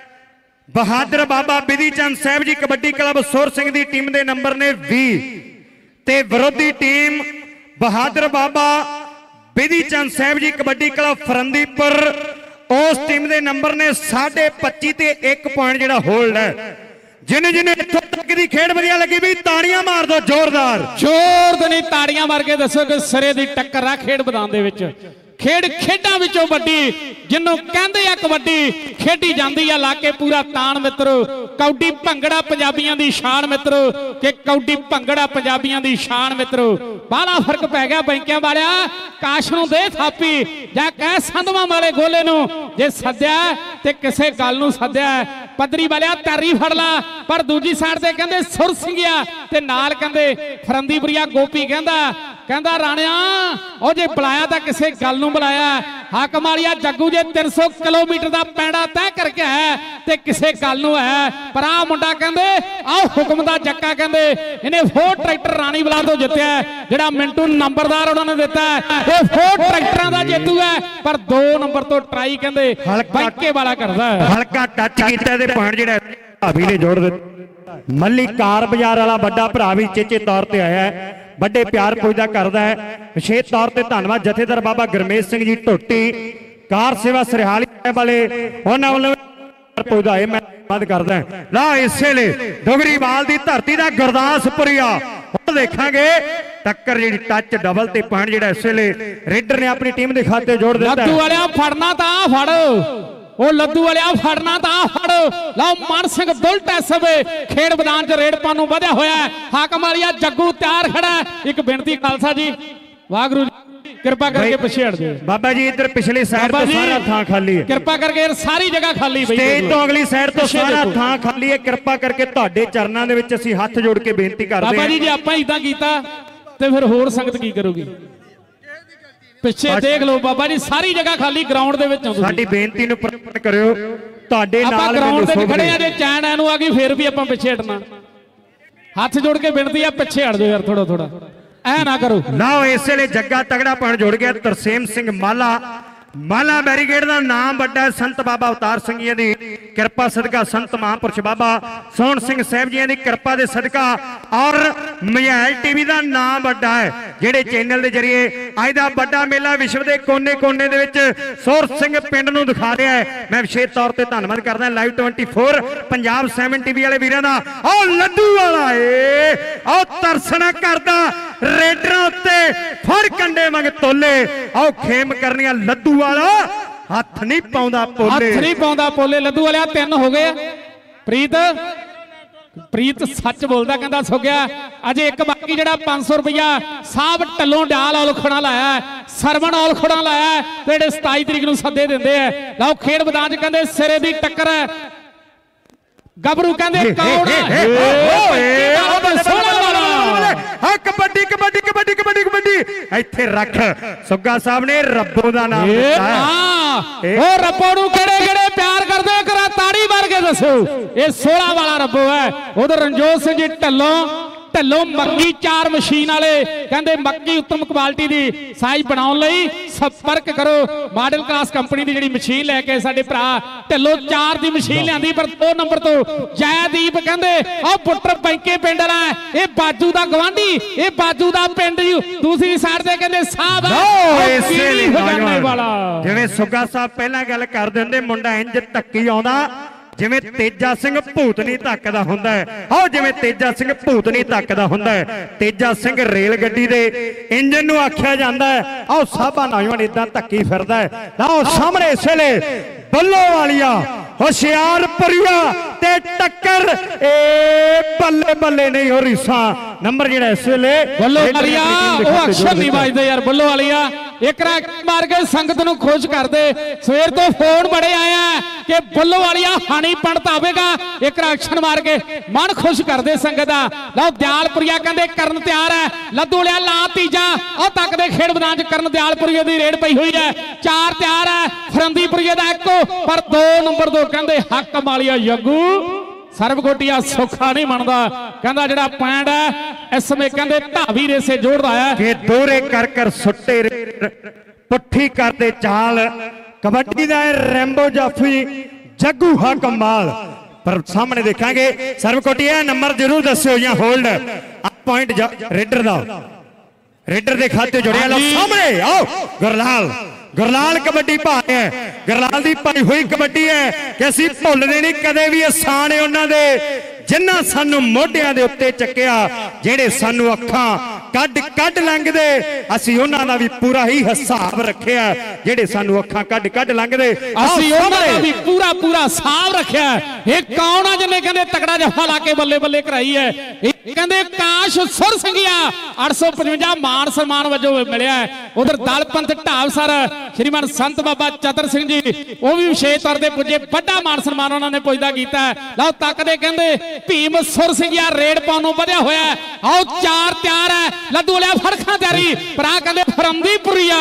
बहादुर बाबा बिधि चंद साहब जी कबड्डी क्लब सुर सिंह दी टीम दे नंबर ने 20 ते विरोधी टीम बहादुर बाबा बिधि चंद साहब जी कबड्डी क्लब फरंदीपुर उस टीम दे नंबर ने 25.5 ते 1 पॉइंट जिहड़ा होल्ड है। जिन्हें जिन्हें इत्थों तक दी खेड वधिया लगी भी ताड़ियां मार दो जोरदार नहीं ताड़ियां मार के दसो कि सिरे दी टक्कर आ खेड मैदान दे विच। खेड खेडां विचों वड्डी जिन्नों कहंदे आ कबड्डी खेडी जांदी आ लाके पूरा ताण मित्रो। कौडी भंगड़ा पंजाबियां दी शान मित्रो कि कौडी भंगड़ा पंजाबियां दी शान मित्रो। बाला फर्क पै गया बैंकियां वालिया काश नूं दे थापी जां कह संधवां वाले गोले नूं जे सद्या ते किसे गल नूं सद्या पदरी वालिया तैरी फड़ ला। पर दूजी साइड ते कहंदे सुर सिंघिया ते नाल कहंदे फरंदीपुरिया गोपी कहंदा राणिया ओ जे बुलाया तां किसे गल नूं बुलाया। हाकम वालिया जग्गू जे 300 किलोमीटर दा पैंडा तय करके है ते किसे गल नूं है। पर आ मुंडा कहंदे आ हुक्म दा जक्का कहंदे इन्हें 4 ट्रैक्टर राणी बला तो जित्या जिहड़ा मिंटू नंबरदार उन्होंने दिता है। ये 4 ट्रैक्टरां दा जेतू है पर 2 नंबर तो ट्राई कहंदे बाइके वाला करदा है। हल्का टच कीता ते पॉइंट जिहड़ा भाभी ने जोड़ दिता। मल्ली कार बाजार वाला बड़ा भरा भी चेचे तौर पर आया है। बड़े प्यार पुजदा करदा है। विशेष तौर पर धन्नवाद जथेदार बाबा गुरमेश सिंह जी ढोटी कार सेवा सरहाली वाले उन्होंने वालों पुजदा है। मैं धन्नवाद करदा ला इस वेले डोगरीवाल की धरती का गुरदासपुरिया देखांगे टक्कर जी टच डबल ते पॉइंट जिहड़ा इस वेले रेडर ने अपनी टीम के खाते जोड़ दिता। लद्दू वालिया फड़ना तां फड़ ओ लद्दू वालिया फड़ना तां फड़ लो मान सिंह बुलट एसबे खेड मैदान च रेड पानू वधिया होया। हाकम वालिया जग्गू तैयार खड़ा। एक बेनती खालसा जी वाहगुरू कृपा करके पिछे हट दे बाबा जी। इधर पिछली साइड तो सारा थां खाली है। कृपा करके सारी जगह खाली बई स्टेज तो अगली साइड तो सारा थां खाली है। कृपा करके तुहाडे चरनां दे विच असीं हत्थ जोड़ के बेनती करदे हां बाबा जी। जे आपां इदां कीता ते फिर होर संगत की करूगी। पिछे देख लो बाबा जी सारी जगह खाली ग्राउंड दे विच साडी बेनती नूं प्रगट करियो। तुहाडे नाल ग्राउंड ते खड़े आ जे चैन एनू आ गई फिर भी आपां पिछे हटना। हाथ जोड़ के बेनती है पिछे हट जाओ यार थोड़ा थोड़ा ऐ ना करो। ना इस वेले जग्गा तगड़ा पॉइंट जोड़ गया। तरसेम सिंह माला ਮਾਲਾ ਬੈਰੀਗੇਡ ਦਾ ਨਾਮ ਵੱਡਾ ਸੰਤ ਬਾਬਾ ਅਵਤਾਰ ਸਿੰਘ ਜੀ ਦੀ ਕਿਰਪਾ ਸਦਕਾ, ਸੰਤ ਮਹਾਂਪੁਰਸ਼ ਬਾਬਾ ਸੋਹਣ ਸਿੰਘ ਸਾਹਿਬ ਜੀ ਦੀ ਕਿਰਪਾ ਦੇ ਸਦਕਾ, ਔਰ ਮਹਿਲ ਟੀਵੀ ਦਾ ਨਾਮ ਵੱਡਾ ਹੈ ਜਿਹੜੇ ਚੈਨਲ ਦੇ ਜਰੀਏ ਅੱਜ ਦਾ ਵੱਡਾ ਮੇਲਾ ਵਿਸ਼ਵ ਦੇ ਕੋਨੇ-ਕੋਨੇ ਦੇ ਵਿੱਚ ਸੋਹਣ ਸਿੰਘ ਪਿੰਡ ਨੂੰ ਦਿਖਾ ਰਿਹਾ ਹੈ। ਮੈਂ ਵਿਸ਼ੇਸ਼ ਤੌਰ ਤੇ ਧੰਨਵਾਦ ਕਰਦਾ ਲਾਈਵ 24 ਪੰਜਾਬ 7 ਟੀਵੀ ਵਾਲੇ ਵੀਰਾਂ ਦਾ। ਉਹ ਲੱਡੂ ਵਾਲਾ ਏ ਉਹ ਤਰਸਣਾ ਕਰਦਾ ਰੇਡਰਾਂ ਉੱਤੇ ਫੜ ਕੰਡੇ ਮੰਗ ਤੋਲੇ, ਉਹ ਖੇਮ ਕਰਨੀਆਂ ਲੱਡੂ ਵਾਲਾ ਹੱਥ ਨਹੀਂ ਪਾਉਂਦਾ ਪੋਲੇ, ਹੱਥ ਨਹੀਂ ਪਾਉਂਦਾ ਪੋਲੇ। ਲੱਡੂ ਵਾਲਿਆ 3 ਹੋ ਗਏ। ਪ੍ਰੀਤ ਸੱਚ ਬੋਲਦਾ, ਕਹਿੰਦਾ ਸੁਗਿਆ ਅਜੇ ਇੱਕ ਬਾਕੀ ਜਿਹੜਾ 500 ਰੁਪਇਆ ਸਾਹਿਬ ਢੱਲੋਂ ਡਾਲ ਔਲਖਣਾ ਲਾਇਆ, ਸਰਵਣ ਔਲਖਣਾ ਲਾਇਆ ਤੇ ਜਿਹੜੇ 27 ਤਰੀਕ ਨੂੰ ਸੱਦੇ ਦਿੰਦੇ ਆ। ਲਓ ਖੇਡ ਮੈਦਾਨ 'ਚ ਕਹਿੰਦੇ ਸਿਰੇ ਦੀ ਟੱਕਰ ਹੈ। ਗੱਭਰੂ ਕਹਿੰਦੇ ਕੌਣ ਕਬੱਡੀ ਕਬੱਡੀ ਕਬੱਡੀ ਕਬੱਡੀ ਕਬੱਡੀ ਇੱਥੇ ਰੱਖ। ਸੁੱਗਾ ਸਾਹਿਬ ਨੇ ਰੱਬੋ ਦਾ ਨਾਮ ਦਿੱਤਾ। ਉਹ ਰੱਬੋ ਨੂੰ ਕਿਹੜੇ ਕਿਹੜੇ ਪਿਆਰ ਕਰਦੇ ਕਰਾ ਤਾੜੀ ਮਾਰ ਕੇ ਦੱਸੋ। ਇਹ 16 ਵਾਲਾ ਰੱਬੋ ਹੈ। ਉਧਰ ਰਣਜੋਤ ਸਿੰਘ ਜੀ ਢੱਲੋਂ ਮੱਕੀ 4 ਮਸ਼ੀਨ ਵਾਲੇ ਕਹਿੰਦੇ ਮੱਕੀ ਉੱਤਮ ਕੁਆਲਿਟੀ ਦੀ ਸਾਈਜ਼ ਬਣਾਉਣ ਲਈ ਸੰਪਰਕ ਕਰੋ। ਮਾਡਲ ਕਲਾਸ ਕੰਪਨੀ ਦੀ ਜਿਹੜੀ ਮਸ਼ੀਨ ਲੈ ਕੇ ਸਾਡੇ ਭਰਾ ਢੱਲੋਂ 4 ਦੀ ਮਸ਼ੀਨ ਲਿਆਂਦੀ, ਪਰ 2 ਨੰਬਰ ਤੋਂ ਜੈਦੀਪ ਕਹਿੰਦੇ ਉਹ ਪੁੱਟਰ ਪੈਂਕੇ ਪਿੰਡ ਵਾਲਾ, ਇਹ ਬਾਜੂ ਦਾ ਗਵਾਂਢੀ, ਇਹ ਬਾਜੂ ਦਾ ਪਿੰਡ। ਦੂਸਰੀ ਸਾਈਡ ਤੇ ਕਹਿੰਦੇ ਸਾਹਿਬ ਵਾਲਾ। ਜਿਵੇਂ ਸੁੱਗਾ ਸਾਹਿਬ ਪਹਿਲਾਂ ਗੱਲ ਕਰਦੇ ਹੁੰਦੇ, ਮੁੰਡਾ ਇੰਜ ਧੱਕੀ ਆਉਂਦਾ ਜਿਵੇਂ ਤੇਜਾ ਸਿੰਘ ਭੂਤਨੀ ਧੱਕਦਾ ਹੁੰਦਾ ਹੈ। ਆਹ ਜਿਵੇਂ ਤੇਜਾ ਸਿੰਘ ਭੂਤਨੀ ਧੱਕਦਾ ਹੁੰਦਾ ਹੈ। ਤੇਜਾ ਸਿੰਘ ਰੇਲ ਗੱਡੀ ਦੇ ਇੰਜਨ ਨੂੰ ਆਖਿਆ ਜਾਂਦਾ ਹੈ। ਆਹ ਸਾਬਾ ਨੌਜਵਾਨ ਇਦਾਂ ਧੱਕੀ ਫਿਰਦਾ ਹੈ। ਆਹ ਸਾਹਮਣੇ ਇਸ ਵੇਲੇ ਬੱਲੋਵਾਲੀਆ ਹੁਸ਼ਿਆਰਪੁਰੀਆ ਤੇ ਟੱਕਰ, ਏ ਬੱਲੇ ਬੱਲੇ ਨਹੀਂ ਹੋ ਰੀਸਾ ਨੰਬਰ ਜਿਹੜਾ ਇਸ ਵੇਲੇ ਬੱਲੋਵਾਲੀਆ ਉਹ ਅਕਸ਼ਰ ਨਹੀਂ ਵੱਜਦੇ ਯਾਰ। ਬੱਲੋਵਾਲੀਆ ਇੱਕ ਰਾਕ ਮਾਰ ਕੇ ਸੰਗਤ ਨੂੰ ਖੁਸ਼ ਕਰਦੇ। ਸਵੇਰ ਤੋਂ ਫੋਨ ਬੜੇ ਆਇਆ ਕਿ ਬੱਲੋਵਾਲੀਆ ਹਾਣੀ ਪੰਡਤ ਆਵੇਗਾ। ਇੱਕ ਰਾਕਸ਼ਨ ਮਾਰ ਕੇ ਮਨ ਖੁਸ਼ ਕਰਦੇ ਸੰਗਤ ਦਾ। ਲਓ ਦਿਆਲਪੁਰੀਆ ਕਹਿੰਦੇ ਕਰਨ ਤਿਆਰ ਹੈ। ਲੱਦੂਲਿਆ ਲਾ ਤੀਜਾ ਉਹ ਤੱਕ ਦੇ ਖੇਡ ਮੈਦਾਨ 'ਚ ਕਰਨ ਦਿਆਲਪੁਰੀਆ ਦੀ ਰੇਡ ਪਈ ਹੋਈ ਹੈ। 4 ਤਿਆਰ ਹੈ। ਫਰੰਦੀਪੁਰੀਆ ਦਾ 1 ਪਰ 2 ਨੰਬਰ 2 ਕਹਿੰਦੇ ਹੱਕ ਮਾਲੀਆ ਯੱਗੂ ਸਰਬਗੋਟੀਆ ਸੌਖਾ ਨਹੀਂ ਬਣਦਾ। ਕਹਿੰਦਾ ਜਿਹੜਾ ਪੁਆਇੰਟ ਹੈ ਇਸ ਸਮੇਂ ਕਹਿੰਦੇ ਢਾਵੀ ਰੇਸੇ ਜੋੜਦਾ ਹੈ ਕਿ ਦੋਰੇ ਕਰ ਸੁੱਟੇ ਪੁੱਠੀ ਕਰਦੇ ਚਾਲ। ਕਬੱਡੀ ਦਾ ਰੈਂਬੋ ਜਾਫੀ ਜੱਗੂ ਹਾ ਕਮਾਲ। ਪਰ ਸਾਹਮਣੇ ਦੇਖਾਂਗੇ ਸਰਬਗੋਟੀਆ ਨੰਬਰ ਜ਼ਰੂਰ ਦੱਸਿਓ ਜਾਂ ਹੋਲਡ ਪੁਆਇੰਟ ਰੇਡਰ ਦਾ, ਰੇਡਰ ਦੇ ਖਾਤੇ ਜੁੜਿਆ। ਲਓ ਸਾਹਮਣੇ ਆਓ ਗੁਰਲਾਲ ਕਬੱਡੀ ਪਾ ਰਿਹਾ। ਗੁਰਲਾਲ ਦੀ ਪਾਈ ਹੋਈ ਕਬੱਡੀ ਹੈ ਕਿ ਅਸੀਂ ਭੁੱਲਦੇ ਨਹੀਂ ਕਦੇ ਵੀ। ਆਸਾਨ ਹੈ ਉਹਨਾਂ ਦੇ ਜਿਨ੍ਹਾਂ ਸਾਨੂੰ ਮੋਢਿਆਂ ਦੇ ਉੱਤੇ ਚੱਕਿਆ, ਜਿਹੜੇ ਸਾਨੂੰ ਅੱਖਾਂ ਕੱਢ ਲੰਘਦੇ, ਅਸੀਂ ਉਹਨਾਂ ਦਾ ਵੀ ਪੂਰਾ ਹੀ ਹਿਸਾਬ ਰੱਖਿਆ। ਜਿਹੜੇ ਸਾਨੂੰ ਅੱਖਾਂ ਕੱਢ ਲੰਘਦੇ, ਅਸੀਂ ਉਹਨਾਂ ਦਾ ਵੀ ਪੂਰਾ ਹਿਸਾਬ ਰੱਖਿਆ। ਇਹ ਕੌਣ ਆ ਜਿਹਨੇ ਕਹਿੰਦੇ ਤਕੜਾ ਜਫਾ ਲਾ ਕੇ ਬੱਲੇ ਬੱਲੇ ਕਰਾਈ ਹੈ? ਇਹ ਕਹਿੰਦੇ ਕਾਸ਼ ਸੁਰ ਸਿੰਘਿਆ 855 ਮਾਨ ਸਨਮਾਨ ਵਜੋਂ ਮਿਲਿਆ। ਉਧਰ ਦਲਪੰਥ ਢਾਬਸਰ ਸ਼੍ਰੀਮਾਨ ਸੰਤ ਬਾਬਾ ਚਤਰ ਸਿੰਘ ਜੀ ਉਹ ਵੀ ਵਿਸ਼ੇਸ਼ ਤੌਰ ਤੇ ਪੁੱਜੇ। ਵੱਡਾ ਮਾਨ ਸਨਮਾਨ ਉਹਨਾਂ ਨੇ ਪੁੱਜਦਾ ਕੀਤਾ। ਲਓ ਤੱਕਦੇ ਕਹਿੰਦੇ ਭੀਮ ਸੁਰ ਸਿੰਘਿਆ ਰੇਡ ਪਾਉਣ ਨੂੰ ਵਧਿਆ ਹੋਇਆ। ਆਓ 4 ਤਿਆਰ ਹੈ। ਲੱਦੂ ਲਿਆ ਫੜਖਾਂ ਤਿਆਰੀ। ਭਰਾ ਕਹਿੰਦੇ ਫਰੰਦੀਪੁਰੀਆ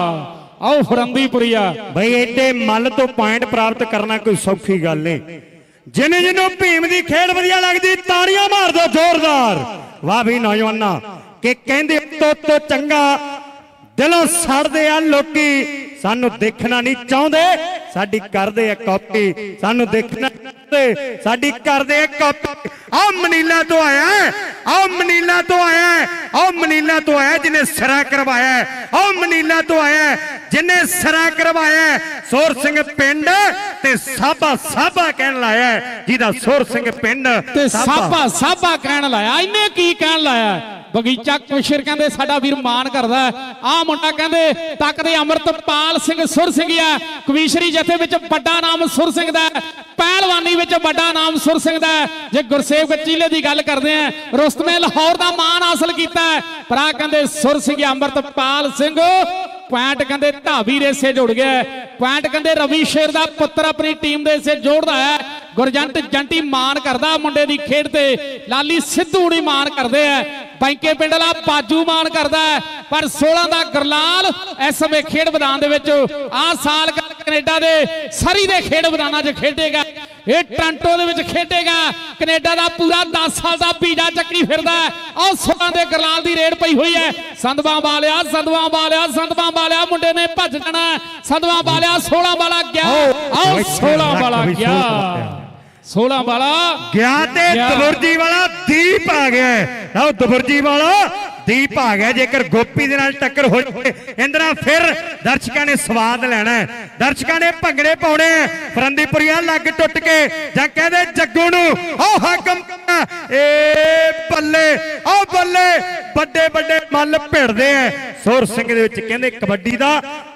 ਆਓ ਫਰੰਦੀਪੁਰੀਆ। ਬਈ ਏਡੇ ਮੱਲ ਤੋਂ ਪੁਆਇੰਟ ਪ੍ਰਾਪਤ ਕਰਨਾ ਕੋਈ ਸੌਖੀ ਗੱਲ ਨਹੀਂ। ਜਿਹਨੂੰ ਭੀਮ ਦੀ ਖੇਡ ਵਧੀਆ ਲੱਗਦੀ ਤਾੜੀਆਂ ਮਾਰ ਦੋ ਜ਼ੋਰਦਾਰ। ਵਾਹ ਵੀ ਨੌਜਵਾਨਾਂ ਕਿ ਕਹਿੰਦੇ ਤੋਂ ਚੰਗਾ ਦਿਲੋਂ ਸੜਦੇ ਆ ਲੋਕੀ। ਸਾਨੂੰ ਦੇਖਣਾ ਨਹੀਂ ਚਾਹੁੰਦੇ, ਸਾਡੀ ਕਰਦੇ ਆ ਕਾਪੀ। ਸਾਨੂੰ ਦੇਖਣਾ ਸਾਡੀ ਕਰਦੇ ਆ ਕਾਪੀ। ਆਹ ਮਨੀਲਾ ਤੋਂ ਆਇਆ, ਆਹ ਮਨੀਲਾ ਤੋਂ ਆਇਆ, ਆਹ ਮਨੀਲਾ ਤੋਂ ਆਇਆ ਜਿਹਨੇ ਸਿਰਾ ਕਰਵਾਇਆ। ਆਹ ਮਨੀਲਾ ਤੋਂ ਆਇਆ ਜਿਹਨੇ ਸਿਰਾ ਕਰਵਾਇਆ। ਸੋਰ ਸਿੰਘ ਪਿੰਡ ਤੇ ਸਾਬਾ ਕਹਿਣ ਲਾਇਆ, ਜਿਹਦਾ ਸੋਰ ਸਿੰਘ ਪਿੰਡ ਤੇ ਸਾਬਾ ਕਹਿਣ ਲਾਇਆ। ਇਹਨੇ ਕੀ ਕਹਿਣ ਲਾਇਆ? ਬਗੀਚਾ ਕੁਸ਼ਰ ਕਹਿੰਦੇ ਸਾਡਾ ਵੀਰ ਮਾਨ ਕਰਦਾ। ਆਹ ਮੁੰਡਾ ਕਹਿੰਦੇ ਤੱਕਦੇ ਅਮਰਤਪਾਲ ਸਿੰਘ ਸੁਰ ਸਿੰਘਿਆ। ਕਵੀਸ਼ਰੀ ਜਥੇ ਵਿੱਚ ਵੱਡਾ ਨਾਮ ਸੁਰ ਸਿੰਘ ਦਾ, ਪਹਿਲਵਾਨੀ ਵਿੱਚ ਵੱਡਾ ਨਾਮ ਸੁਰ ਸਿੰਘ ਦਾ। ਜੇ ਗੁਰਸੇਵਕ ਚੀਲੇ ਦੀ ਗੱਲ ਕਰਦੇ ਆ, ਰੁਸਤਮੇ ਲਾਹੌਰ ਦਾ ਮਾਨ ਹਾਸਲ ਕੀਤਾ। ਭਰਾ ਕਹਿੰਦੇ ਸੁਰ ਸਿੰਘ ਅਮਰਤਪਾਲ ਸਿੰਘ ਪੁਆਇੰਟ ਕਹਿੰਦੇ ਢਾਵੀ ਰੇਸੇ ਜੁੜ ਗਿਆ। ਪੁਆਇੰਟ ਕਹਿੰਦੇ ਰਵੀ ਸ਼ੇਰ ਦਾ ਪੁੱਤਰ ਆਪਣੀ ਟੀਮ ਦੇ ਸੇ ਜੋੜਦਾ ਹੈ। ਗੁਰਜੰਟ ਜੰਟੀ ਮਾਨ ਕਰਦਾ ਮੁੰਡੇ ਦੀ ਖੇਡ ਤੇ। ਲਾਲੀ ਸਿੱਧੂ ਨਹੀਂ ਮਾਨ ਕਰਦੇ ਆ। ਬੈਂਕੇ ਪਿੰਡ ਵਾਲਾ ਬਾਜੂ ਮਾਨ ਕਰਦਾ ਹੈ। ਪਰ 16 ਦਾ ਗੁਰਲਾਲ ਇਸ ਸਮੇਂ ਖੇਡ ਮੈਦਾਨ ਦੇ ਵਿੱਚ ਆਹ ਸਾਲ ਕੈਨੇਡਾ ਦੇ ਸਰੀ ਦੇ ਖੇਡ ਮੈਦਾਨਾਂ 'ਚ ਖੇਡੇਗਾ। ਇਹ ਟੋਰਾਂਟੋ ਦੇ ਵਿੱਚ ਖੇਡੇਗਾ। ਕੈਨੇਡਾ ਦਾ ਪੂਰਾ 10 ਸਾਲ ਦਾ ਵੀਜ਼ਾ ਚੱਕੀ ਫਿਰਦਾ। ਆਹ 16 ਦੇ ਗਰਲਾਲ ਦੀ ਰੇਡ ਪਈ ਹੋਈ ਹੈ। ਸੰਧਵਾ ਵਾਲਿਆ ਸੰਧਵਾ ਵਾਲਿਆ ਸੰਧਵਾ ਵਾਲਿਆ ਮੁੰਡੇ ਨੇ ਭੱਜ ਜਾਣਾ। ਸੰਧਵਾ ਵਾਲਿਆ 16 ਵਾਲਾ ਗਿਆ। ਆਹ 16 ਵਾਲਾ ਗਿਆ। 16 ਵਾਲਾ ਗਿਆ ਤੇ ਦਬੁਰਜੀ ਵਾਲਾ ਦੀਪ ਆ ਗਿਆ। ਲਓ ਦਬੁਰਜੀ ਵਾਲਾ ਦੀਪ ਆ ਗਿਆ। ਜੇਕਰ ਗੋਪੀ ਦੇ ਨਾਲ ਟੱਕਰ ਹੋ ਜਾਵੇ ਇੰਦਰਾ ਫਿਰ ਦਰਸ਼ਕਾਂ ਨੇ ਸਵਾਦ ਲੈਣਾ। ਦਰਸ਼ਕਾਂ ਨੇ ਭੰਗੜੇ ਪਾਉਣੇ। ਫਰੰਦੀਪੁਰੀਆ ਲੱਗ ਟੁੱਟ ਕੇ ਜਾਂ ਕਹਿੰਦੇ ਜੱਗੂ ਨੂੰ ਉਹ ਹਾਕਮ ਏ ਬੱਲੇ ਉਹ ਬੱਲੇ ਵੱਡੇ ਵੱਡੇ ਮੱਲ ਭਿੜਦੇ ਆ। ਸੁਰ ਸਿੰਘ ਦੇ ਵਿੱਚ ਕਹਿੰਦੇ ਕਬੱਡੀ ਦਾ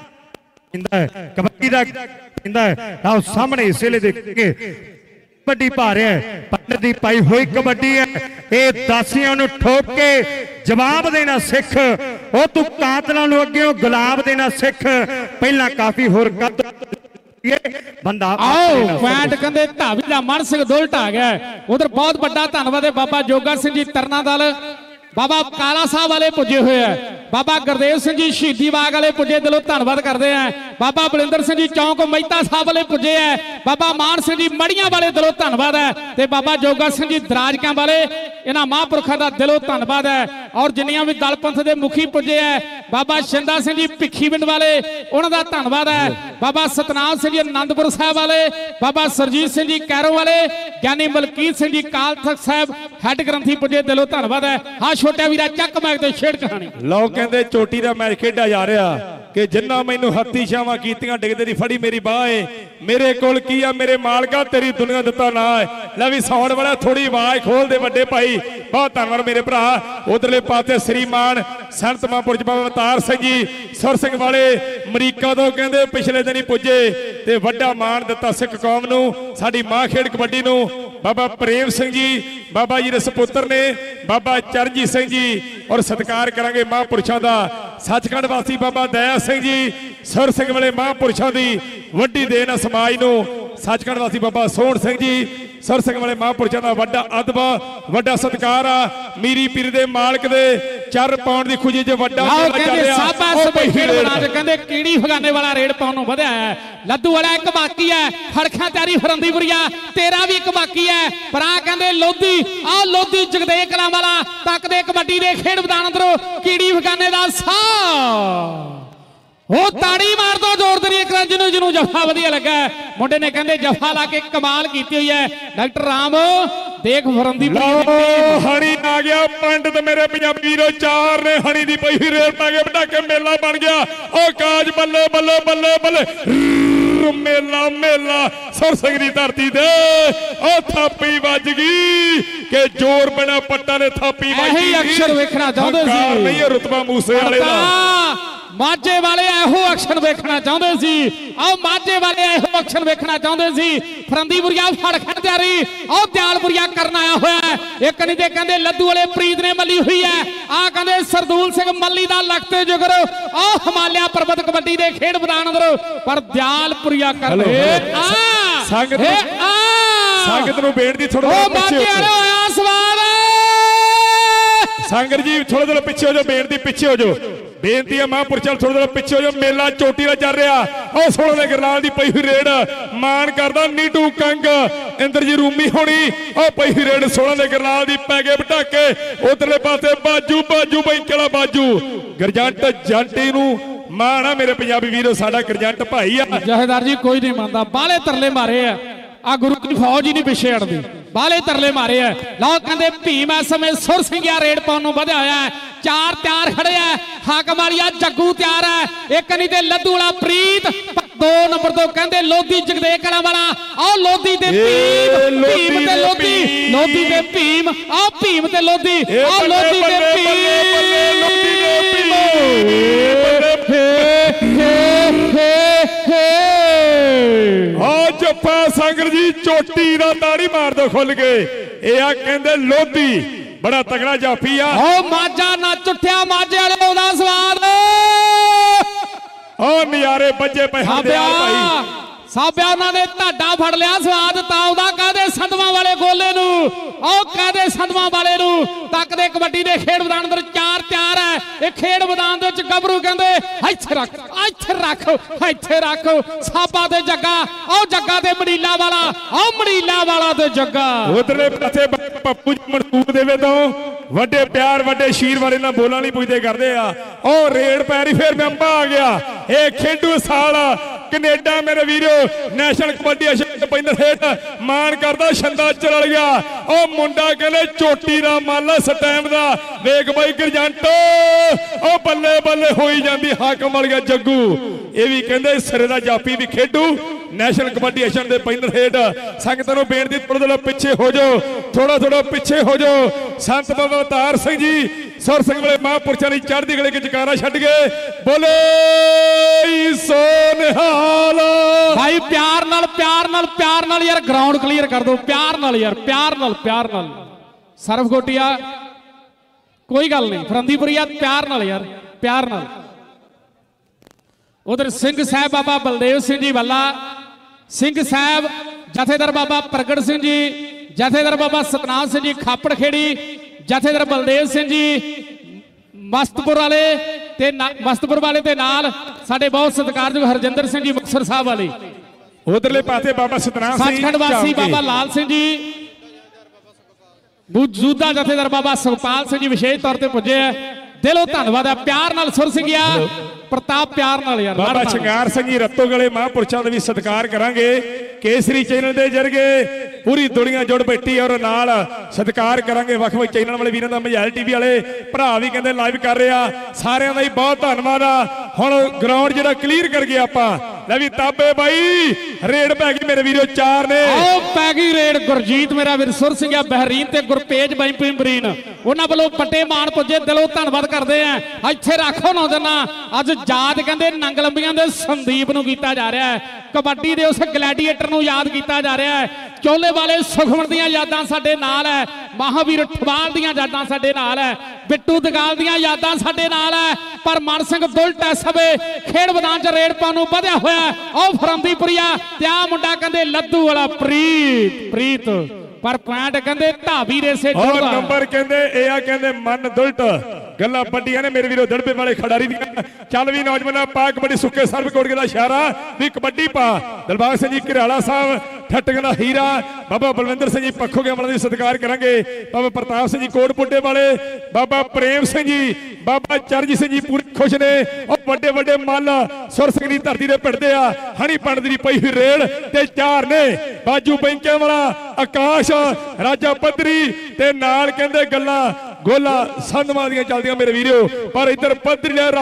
ਕਬੱਡੀ ਦਾ ਕਹਿੰਦਾ ਆਓ ਸਾਹਮਣੇ ਇਸ ਵੇਲੇ ਦੇਖੀਏ कबड्डी पा रहा है। पंडित की पाई हुई कबड्डी है। ये दासियों नूं ठोक के जवाब देना सिख। ओ तू कातलां नूं अग्गेओं गुलाब देना सिख। पहला काफी होर कद बंदा आओ पैंट कहंदे धावी दा मन सिंह दुलट आ गया। उधर बहुत बड़ा धन्यवाद है बाबा जोगा सिंह जी तरना दल, बाबा काला साहब वाले पुजे हुए हैं, बाबा गुरदेव सिंह जी शहीदी बाग वाले पुजे दिलों धन्यवाद करते हैं, बाबा बलिंदर सिंह जी चौंक मेहता साहब वाले पुजे है, बाबा मान सिंह जी मड़ियां वाले दिलों धन्यवाद है, ते बाबा जोगा सिंह जी दराजकां वाले इन्हां महापुरखां दा दिलों धन्यवाद है। और जिन्नियां भी दल पंथ दे मुखी पुजे है, बाबा शिंदा सिंह जी भिखीविंड वाले उन्हां दा धन्यवाद है, बाबा सतनाम सिंह जी आनंदपुर साहब वाले, बाबा सरजीत सिंह जी कैरों वाले, ज्ञानी मलकीत सिंह जी काल तख्त साहब हैड ग्रंथी पुजे दिलों धन्यवाद है। हाँ छोटा वीरा चक मैच ते छेड़ कहानी लो कहते चोटी का मैच खेडा जा रहा कि जिन्ना मैनू हत्ती छावां कीतियां डिगदे दी फड़ी मेरी बाह है, मेरे कोल की आ मेरे मालका तेरी दुनिया दिता ना है। लै भी सौण वाला थोड़ी आवाज खोल दे वड्डे भाई, बहुत धन्यवाद मेरे भरा। उधरले पासे श्रीमान संत महापुरुष बाबा अवतार सिंह जी सुर सिंह वाले अमरीका तो कहते पिछले दिन ही पुजे ते वड्डा मान दिता सिख कौम नूं, साडी मां खेड कबड्डी नूं। बाबा प्रेम सिंह जी बाबा जी दे सपुत्र ने, बाबा चरणजीत सिंह जी और सत्कार करांगे महापुरुषों का। सचखंड वासी बाबा दया सिंह जी सुर सिंह वाले महापुरुषों की वड्डी देन समाज नूं। सचखंड वासी बाबा सोहण सिंह जी सुर सिंह वाले महापुरुषों का वड्डा अदब वड्डा सत्कार आ। मीरी पीर दे मालक दे 4 पाउंड की खुशी च वड्डा कहंदे कीड़ी फगाने वाला रेड पाउण नूं वधिया है। लद्दू वाला एक बाकी है, फड़खा तैयारी फरंदीपुरिया तेरा भी एक बाकी है। पर आ कहंदे लोधी आ लोधी जगदे कलां वाला तकदे कबड्डी दे खेड मैदान अंदरों कीड़ी फगाने दा सा वो ताड़ी मार दो जोर दे एक जिन्हों जिन्हों जफा वधिया लगा है। मुंडे ने कहंदे जफा ला के कमाल की हुई है। डॉक्टर राम देख फरंदीपुरी हनी आ गया पंडित मेरे पंजाबी वीरो 4 ने हनी दी पई रेल पा के बटा के मेला बन गया। ओ काज बल्ले बल्ले बल्ले बल्ले मेला मेला सुर सिंह दी धरती दे ओ थापी वज गई के जोर बना पट्टा ने थापी वज गई। अक्षर वेखना चाहते सी नहीं रुतबा मूसे वाले दा माझे वाले एहो एक्शन वेखना चाहते सी। आओ माझे वाले एहो एक्शन वेखना चाहते सी। फरंदीपुरिया फड़ खड़ तैयारी और दयालपुरिया करना आया हुआ है। एक नहीं कहते लद्दू वाले प्रीत ने मली हुई है। आ कहते सरदूल सिंह मली दा लगते जो करो और हिमालय पर्वत कबड्डी दे खेड मैदान अंदर पर दयालपुरिया कर ले संगत नूं बेनती थोड़ा पीछे होया सवाल संगत जी थोड़ा थोड़ा पीछे हो जाओ, बेनती पीछे हो जाओ, बेनती है महापुरुषों थोड़ा थोड़ा पीछे हो जाओ। मेला चोटी का चल रहा और 16 दे गरलाल दी पई हुई रेड मान करदा नीटू कंग इंद्र जी रूमी होनी और पई हुई रेड 16 दे गरलाल दी पै गए पटाके। उधरले पासे बाजू बाजू बैंकला बाजू गरजंट जंटी नूं माना मेरे पंजाबी वीरो साडा गरजंट भाई आ। जहेदार जी कोई नहीं मानता बाले तरले मारे है आ गुरु की फौज ही नहीं पिछे हटदी बाले तरले मारे है। लो कहते भीम इस समय सुर सिंह रेड पाउण नूं वधिया होया है। 4 तैयार खड़े है, हाकम वालिया जग्गू तैयार है, एक नहीं ते लद्दू वाला प्रीत 2 नंबर तो कहते लोधी जगदे कला वाला आओ लोधी ते भीम भीम ते लोधी लोधी ते भीम आओ भीम ते लोधी आओ लोधी ते जप्पा संगर जी चोटी का ताड़ी मार दो खुल के यह कहते लोधी बड़ा तगड़ा जाफी आ। माजा नच उठिया माजे वाले ओदा स्वाद नजारे बजे पे साबिया उन्होंने धाडा फड़ लिया स्वाद ताउदा कहते संधवा वाले गोले नूं ਆਓ ਕਾਦੇ ਸੰਧਵਾਂ ਵਾਲੇ ਨੂੰ ਤੱਕਦੇ ਕਬੱਡੀ ਦੇ ਖੇਡ ਮੈਦਾਨ ਅੰਦਰ 4 ਤਿਆਰ ਹੈ ਇਹ ਖੇਡ ਮੈਦਾਨ ਦੇ ਵਿੱਚ ਗੱਭਰੂ ਕਹਿੰਦੇ ਇੱਥੇ ਰੱਖ ਇੱਥੇ ਰੱਖ ਸਾਬਾ ਤੇ ਜੱਗਾ ਆਓ ਜੱਗਾ ਤੇ ਮੜੀਲਾ ਵਾਲਾ ਆਓ ਮੜੀਲਾ ਵਾਲਾ ਤੇ ਜੱਗਾ ਉਧਰਲੇ ਪਾਸੇ ਪੱਪੂ ਮਨਸੂਬ ਦੇਵੇ ਤੋਂ ਵੱਡੇ ਪਿਆਰ ਵੱਡੇ ਸ਼ੀਰ ਵਾਲੇ ਨਾਲ ਬੋਲਾਂ ਨਹੀਂ ਪੁੱਛਦੇ ਕਰਦੇ ਆ ਉਹ ਰੇਡ ਪੈਰੀ ਫੇਰ ਮੈਂਬਾ ਆ ਗਿਆ ਇਹ ਖੇਡੂ ਸਾਲ ਕੈਨੇਡਾ ਮੇਰੇ ਵੀਰੋ ਨੈਸ਼ਨਲ ਕਬੱਡੀ ਐਸੋਸੀਏਸ਼ਨ ਪੈਂਦਾ ਹੇਠ ਮਾਣ ਕਰਦਾ ਛੰਦਾ ਚਲ ਗਿਆ ਉਹ ਮੁੰਡਾ ਕਹਿੰਦੇ ਚੋਟੀ ਦਾ ਮਾਲਾ ਸਟੈਮ ਦਾ ਵੇਖ ਬਾਈ ਗਰਜੰਟ ਉਹ ਬੱਲੇ ਬੱਲੇ ਹੋਈ ਜਾਂਦੀ ਹਾਕਮ ਵਾਲੀਆ ਜੱਗੂ ਇਹ ਵੀ ਕਹਿੰਦੇ ਸਿਰੇ ਦਾ ਜਾਪੀ ਵੀ ਖੇਡੂ ਨੈਸ਼ਨਲ ਕਬੱਡੀ ਐਸੋਸੀਏਸ਼ਨ ਦੇ ਪੈਂਦਾ ਹੇਠ ਸੰਗਤਾਂ ਨੂੰ ਬੇਨਤੀ ਥੋੜਾ ਪਿੱਛੇ ਹੋ ਜਾਓ ਥੋੜਾ ਪਿੱਛੇ ਹੋ ਜਾਓ ਸੰਤ ਬਾਬਾ ਅਵਤਾਰ ਸਿੰਘ ਜੀ ਸੁਰ ਸਿੰਘ ਵਾਲੇ ਮਹਾਂਪੁਰਸ਼ਾਂ ਦੀ ਚੜ੍ਹਦੀ ਕਲੇ ਚ ਜਕਾਰਾ ਛੱਡ ਗਏ ਬੋਲੇ ਸੋ ਨਿਹਾਲ ਭਾਈ ਪਿਆਰ ਨਾਲ ਯਾਰ ਗਰਾਊਂਡ ਕਲੀਅਰ ਕਰ ਦਿਓ ਪਿਆਰ ਨਾਲ ਸਰਫ ਗੋਟੀਆ ਕੋਈ ਗੱਲ ਨਹੀਂ ਫਰੰਦੀਪੁਰੀਆ ਪਿਆਰ ਨਾਲ ਉਧਰ ਸਿੰਘ ਸਾਹਿਬ ਬਾਬਾ ਬਲਦੇਵ ਸਿੰਘ ਜੀ ਵੱਲਾ ਸਿੰਘ ਸਾਹਿਬ ਜਥੇਦਾਰ ਬਾਬਾ ਪ੍ਰਗਟ ਸਿੰਘ ਜੀ ਜਥੇਦਾਰ ਬਾਬਾ ਸਤਨਾਮ ਸਿੰਘ ਜੀ ਖਾਪੜ ਖੇੜੀ ਜਥੇਦਾਰ ਬਲਦੇਵ ਸਿੰਘ ਜੀ ਮਸਤਪੁਰ ਵਾਲੇ ਤੇ ਨਾਲ ਸਾਡੇ ਬਹੁਤ ਸਤਿਕਾਰਯੋਗ ਹਰਜਿੰਦਰ ਸਿੰਘ ਜੀ ਮੁਕਤਸਰ ਸਾਹਿਬ ਵਾਲੇ ਉਧਰਲੇ ਪਾਸੇ ਬਾਬਾ ਸਤਨਾਮ ਸਿੰਘ ਸੱਚਖੰਡ ਵਾਸੀ ਬਾਬਾ ਲਾਲ ਸਿੰਘ ਜੀ ਮੌਜੂਦਾ ਜਥੇਦਾਰ ਬਾਬਾ ਸੁਖਪਾਲ ਸਿੰਘ ਜੀ ਵਿਸ਼ੇਸ਼ ਤੌਰ ਤੇ ਪੁੱਜੇ ਆ ਦਿਲੋਂ ਧੰਨਵਾਦ ਹੈ ਪਿਆਰ ਨਾਲ ਸੁਰ ਸਿੰਘਿਆ ਪ੍ਰਤਾਪ ਪਿਆਰ ਨਾਲ ਯਾਰ ਬਾਬਾ ਸ਼ਿੰਗਾਰ ਸਿੰਘ ਜੀ ਰੱਤੋ ਗਲੇ ਮਹਾਂਪੁਰਸ਼ਾਂ ਦਾ ਵੀ ਸਤਿਕਾਰ ਕਰਾਂਗੇ ਕੇਸਰੀ ਚੈਨਲ ਦੇ ਜਰਗੇ ਪੂਰੀ ਦੁਨੀਆ ਜੁੜ ਬੈਠੀ ਔਰ ਨਾਲ ਸਤਿਕਾਰ ਕਰਾਂਗੇ ਵੱਖ-ਵੱਖ ਚੈਨਲ ਵਾਲੇ ਵੀਰਾਂ ਦਾ ਮਝੈਲ ਟੀਵੀ ਵਾਲੇ ਭਰਾ ਵੀ ਕਹਿੰਦੇ ਲਾਈਵ ਕਰ ਰਿਹਾ ਸਾਰਿਆਂ ਦਾ ਹੀ ਬਹੁਤ ਧੰਨਵਾਦ ਆ ਹੁਣ ਗਰਾਊਂਡ ਜਿਹੜਾ ਕਲੀਅਰ ਕਰ ਗਏ ਆਪਾਂ ਲੈ ਵੀ ਤਾਬੇ ਬਾਈ ਰੇਡ ਪੈ ਗਈ ਮੇਰੇ ਵੀਰੋ 4 ਨੇ ਆਓ ਪੈ ਗਈ ਰੇਡ ਗੁਰਜੀਤ ਮੇਰਾ ਵੀਰ ਸੁਰ ਸਿੰਘਿਆ ਬਹਿਰੀਨ ਤੇ ਗੁਰਪੇਜ ਬਾਈ ਪਿੰਬਰੀਨ ਉਹਨਾਂ ਵੱਲੋਂ ਵੱਡੇ ਮਾਣ ਪੁੱਜੇ ਦਿਲੋਂ ਧੰਨਵਾਦ ਕਰਦੇ ਆ ਇੱਥੇ ਰੱਖੋ ਨਾ ਦੇਣਾ ਅੱਜ ਯਾਦ ਕਹਿੰਦੇ ਨੰਗ ਲੰਬੀਆਂ ਦੇ ਸੰਦੀਪ ਨੂੰ ਕੀਤਾ ਜਾ ਰਿਹਾ ਹੈ ਕਬੱਡੀ ਦੇ ਉਸ ਗਲੈਡੀਏਟਰ ਨੂੰ ਯਾਦ ਕੀਤਾ ਜਾ ਰਿਹਾ ਹੈ ਚੋਲੇ ਵਾਲੇ ਸੁਖਮਨ ਦੀਆਂ ਯਾਦਾਂ ਸਾਡੇ ਨਾਲ ਹੈ ਮਹਾਵੀਰ ਠਵਾਲ ਦੀਆਂ ਯਾਦਾਂ ਸਾਡੇ ਨਾਲ ਹੈ ਬਿੱਟੂ ਦਗਾਲ ਦੀਆਂ ਯਾਦਾਂ ਸਾਡੇ ਨਾਲ ਹੈ ਪਰ ਮਨ ਸਿੰਘ ਦੁਲਟ ਇਸ ਸਮੇਂ ਖੇਡ ਮੈਦਾਨ 'ਚ ਰੇਡ ਪਾਉਣ ਨੂੰ ਵਧਿਆ ਹੋਇਆ ਉਹ ਫਰੰਦੀਪੁਰੀਆ ਤੇ ਆ ਮੁੰਡਾ ਕਹਿੰਦੇ ਲੱਦੂ ਵਾਲਾ ਪ੍ਰੀਤ ਪਰ ਪੁਆਇੰਟ ਕਹਿੰਦੇ ਢਾਬੀ ਰੇਸੇ ਔਰ ਨੰਬਰ ਕਹਿੰਦੇ ਇਹ ਆ ਕਹਿੰਦੇ ਮਨ ਦੁਲਟ ਗੱਲਾਂ ਵੱਡੀਆਂ ਨੇ ਮੇਰੇ ਵੀਰੋ ਦੜਬੇ ਵਾਲੇ ਖਿਡਾਰੀ ਦੀਆਂ ਚੱਲ ਵੀ ਨੌਜਵਾਨਾਂ ਪਾ ਕਬੱਡੀ ਸੁੱਕੇ ਸਰਬ ਕੋਟਕੇ ਦਾ ਇਸ਼ਾਰਾ ਵੀ ਕਬੱਡੀ ਪਾ ਦਿਲਬਾਗ ਸਿੰਘ ਜੀ ਘਰਿਆਲਾ ਸਾਹਿਬ ਠੱਟਕ ਦਾ ਹੀਰਾ ਬਾਬਾ ਬਲਵਿੰਦਰ ਸਿੰਘ ਜੀ ਪੱਖੋਗੇ ਵਾਲਾ ਦੀ ਸਤਿਕਾਰ ਕਰਾਂਗੇ ਬਾਬਾ ਪ੍ਰਤਾਪ ਸਿੰਘ ਜੀ ਕੋਟ ਪੁੱਡੇ ਵਾਲੇ ਬਾਬਾ ਪ੍ਰੇਮ ਸਿੰਘ ਜੀ ਬਾਬਾ ਚਰਨਜੀਤ ਸਿੰਘ ਜੀ ਪੂਰੇ ਖੁਸ਼ ਨੇ ਉਹ ਵੱਡੇ ਮੱਲ ਸੁਰ ਸਿੰਘ ਦੀ ਧਰਤੀ ਦੇ ਪਿੰਡਦੇ ਆ ਹਣੀ ਪੰਡ ਦੀ ਪਈ ਹੋਈ ਰੇਡ ਤੇ 4 ਨੇ ਬਾਜੂ ਬੈਂਕੇ ਵਾਲਾ ਆਕਾਸ਼ ਰਾਜਾ ਪੱਧਰੀ ਤੇ ਨਾਲ ਕਹਿੰਦੇ ਗੱਲਾਂ ਗੋਲਾ ਸੰਧਵਾਂ ਦੀਆਂ ਚੱਲਦੀਆਂ ਮੇਰੇ ਵੀਰੋ ਪਰ ਇੱਧਰ ਪੱਧਰੀ ਨੇ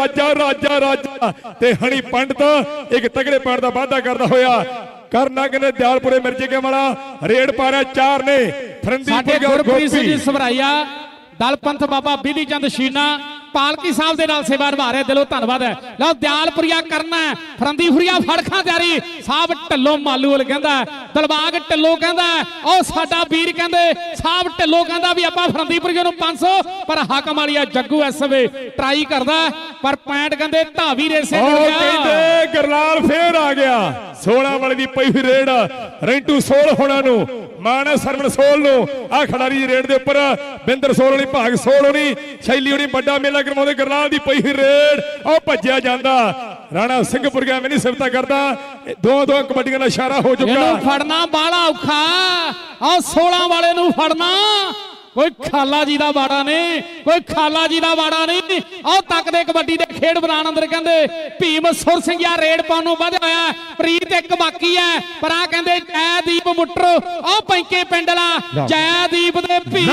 ਰਾਜਾ ਤੇ ਹਣੀ ਪੰਡਤ ਇੱਕ ਤਗੜੇ ਪੈਣ ਦਾ ਵਾਅਦਾ ਕਰਦਾ ਹੋਇਆ ਕਰਨਾ ਕਹਿੰਦੇ ਦਿਆਲਪੁਰੇ ਮਿਰਜੇਕੇ ਵਾਲਾ ਰੇਡ ਪਾ ਰਿਹਾ 4 ਨੇ ਸਾਡੇ ਗੁਰਪ੍ਰੀਤ ਸਿੰਘ ਜੀ ਸਵਰਾਈਆ ਦਲਪੰਥ ਬਾਬਾ ਬਿਧੀ ਚੰਦ ਸ਼ੀਨਾ ਪਾਲਕੀ ਸਾਹਿਬ ਦੇ ਨਾਲ ਸੇਵਾ ਨਿਭਾ ਰਹੇ ਦਿਲੋਂ ਧੰਨਵਾਦ ਹੈ ਲਓ ਦਿਆਲਪੁਰੀਆ ਕਰਨਾ ਫਰੰਦੀਪੁਰੀਆ ਫੜਖਾਂ ਤਿਆਰੀ ਸਾਹਿਬ ਢੱਲੋਂ ਮਾਲੂਵਾਲ ਕਹਿੰਦਾ ਦਲਬਾਗ ਢੱਲੋਂ ਕਹਿੰਦਾ ਉਹ ਸਾਡਾ ਵੀਰ ਕਹਿੰਦੇ ਸਾਹਿਬ ਢੱਲੋਂ ਕਹਿੰਦਾ ਵੀ ਆਪਾਂ ਫਰੰਦੀਪੁਰੀਆ ਨੂੰ 500 ਪਰ ਹਾਕਮ ਵਾਲੀਆ ਜੱਗੂ ਇਸ ਵੇ ਟਰਾਈ ਕਰਦਾ ਪਰ ਪੁਆਇੰਟ ਕਹਿੰਦੇ ਢਾਵੀ ਰੇਸੇ ਕਹਿੰਦੇ ਗਰਲਾਲ ਫੇਰ ਆ ਗਿਆ 16 ਵਾਲੇ ਦੀ ਪਈ ਹੋਈ ਰੇਡ ਰੈਂਟੂ ਸੋਲ ਹੋਣਾ ਨੂੰ ਮਾਨ ਸਰਵਣ ਸੋਲ ਨੂੰ ਆ ਖਿਡਾਰੀ ਦੀ ਰੇਡ ਦੇ ਉੱਪਰ ਬਿੰਦਰ ਸੋਲ ਵਾਲੀ ਭਾਗ ਸੋਲ ਹੋਣੀ ਸ਼ੈਲੀ ਹੋਣੀ ਵੱਡਾ ਮੇਲਾ ਕਰਵਾਉਂਦੇ ਗਰਲਾਲ ਦੀ ਪਈ ਹੋਈ ਰੇਡ ਉਹ ਭੱਜਿਆ ਜਾਂਦਾ ਰਾਣਾ ਸਿੰਘਪੁਰੀਆ ਮੈਂ ਨਹੀਂ ਸਿਫਤਾ ਕਰਦਾ ਦੋ ਕਬੱਡੀਆਂ ਦਾ ਇਸ਼ਾਰਾ ਹੋ ਚੁੱਕਾ ਇਹਨੂੰ ਫੜਨਾ ਬਾਹਲਾ ਔਖਾ ਆ 16 ਵਾਲੇ ਨੂੰ ਫੜਨਾ ਕੋਈ ਖਾਲਾ ਜੀ ਦਾ ਬਾੜਾ ਨਹੀਂ ਆਹ ਤੱਕ ਦੇ ਕਬੱਡੀ ਦੇ ਖੇਡ ਮੈਦਾਨ ਅੰਦਰ ਕਹਿੰਦੇ ਭੀਮ ਸੁਰ ਸਿੰਘਿਆ ਰੇਡ ਪਾਉਣ ਨੂੰ ਵਧਿਆ ਹੋਇਆ ਪ੍ਰੀਤ ਇੱਕ ਬਾਕੀ ਹੈ ਪਰ ਆ ਕਹਿੰਦੇ ਜੈਦੀਪ ਮੁੱਟਰ ਆਹ ਪੈਂਕੇ ਪਿੰਡਲਾ ਜੈਦੀਪ ਦੇ ਭੀਮ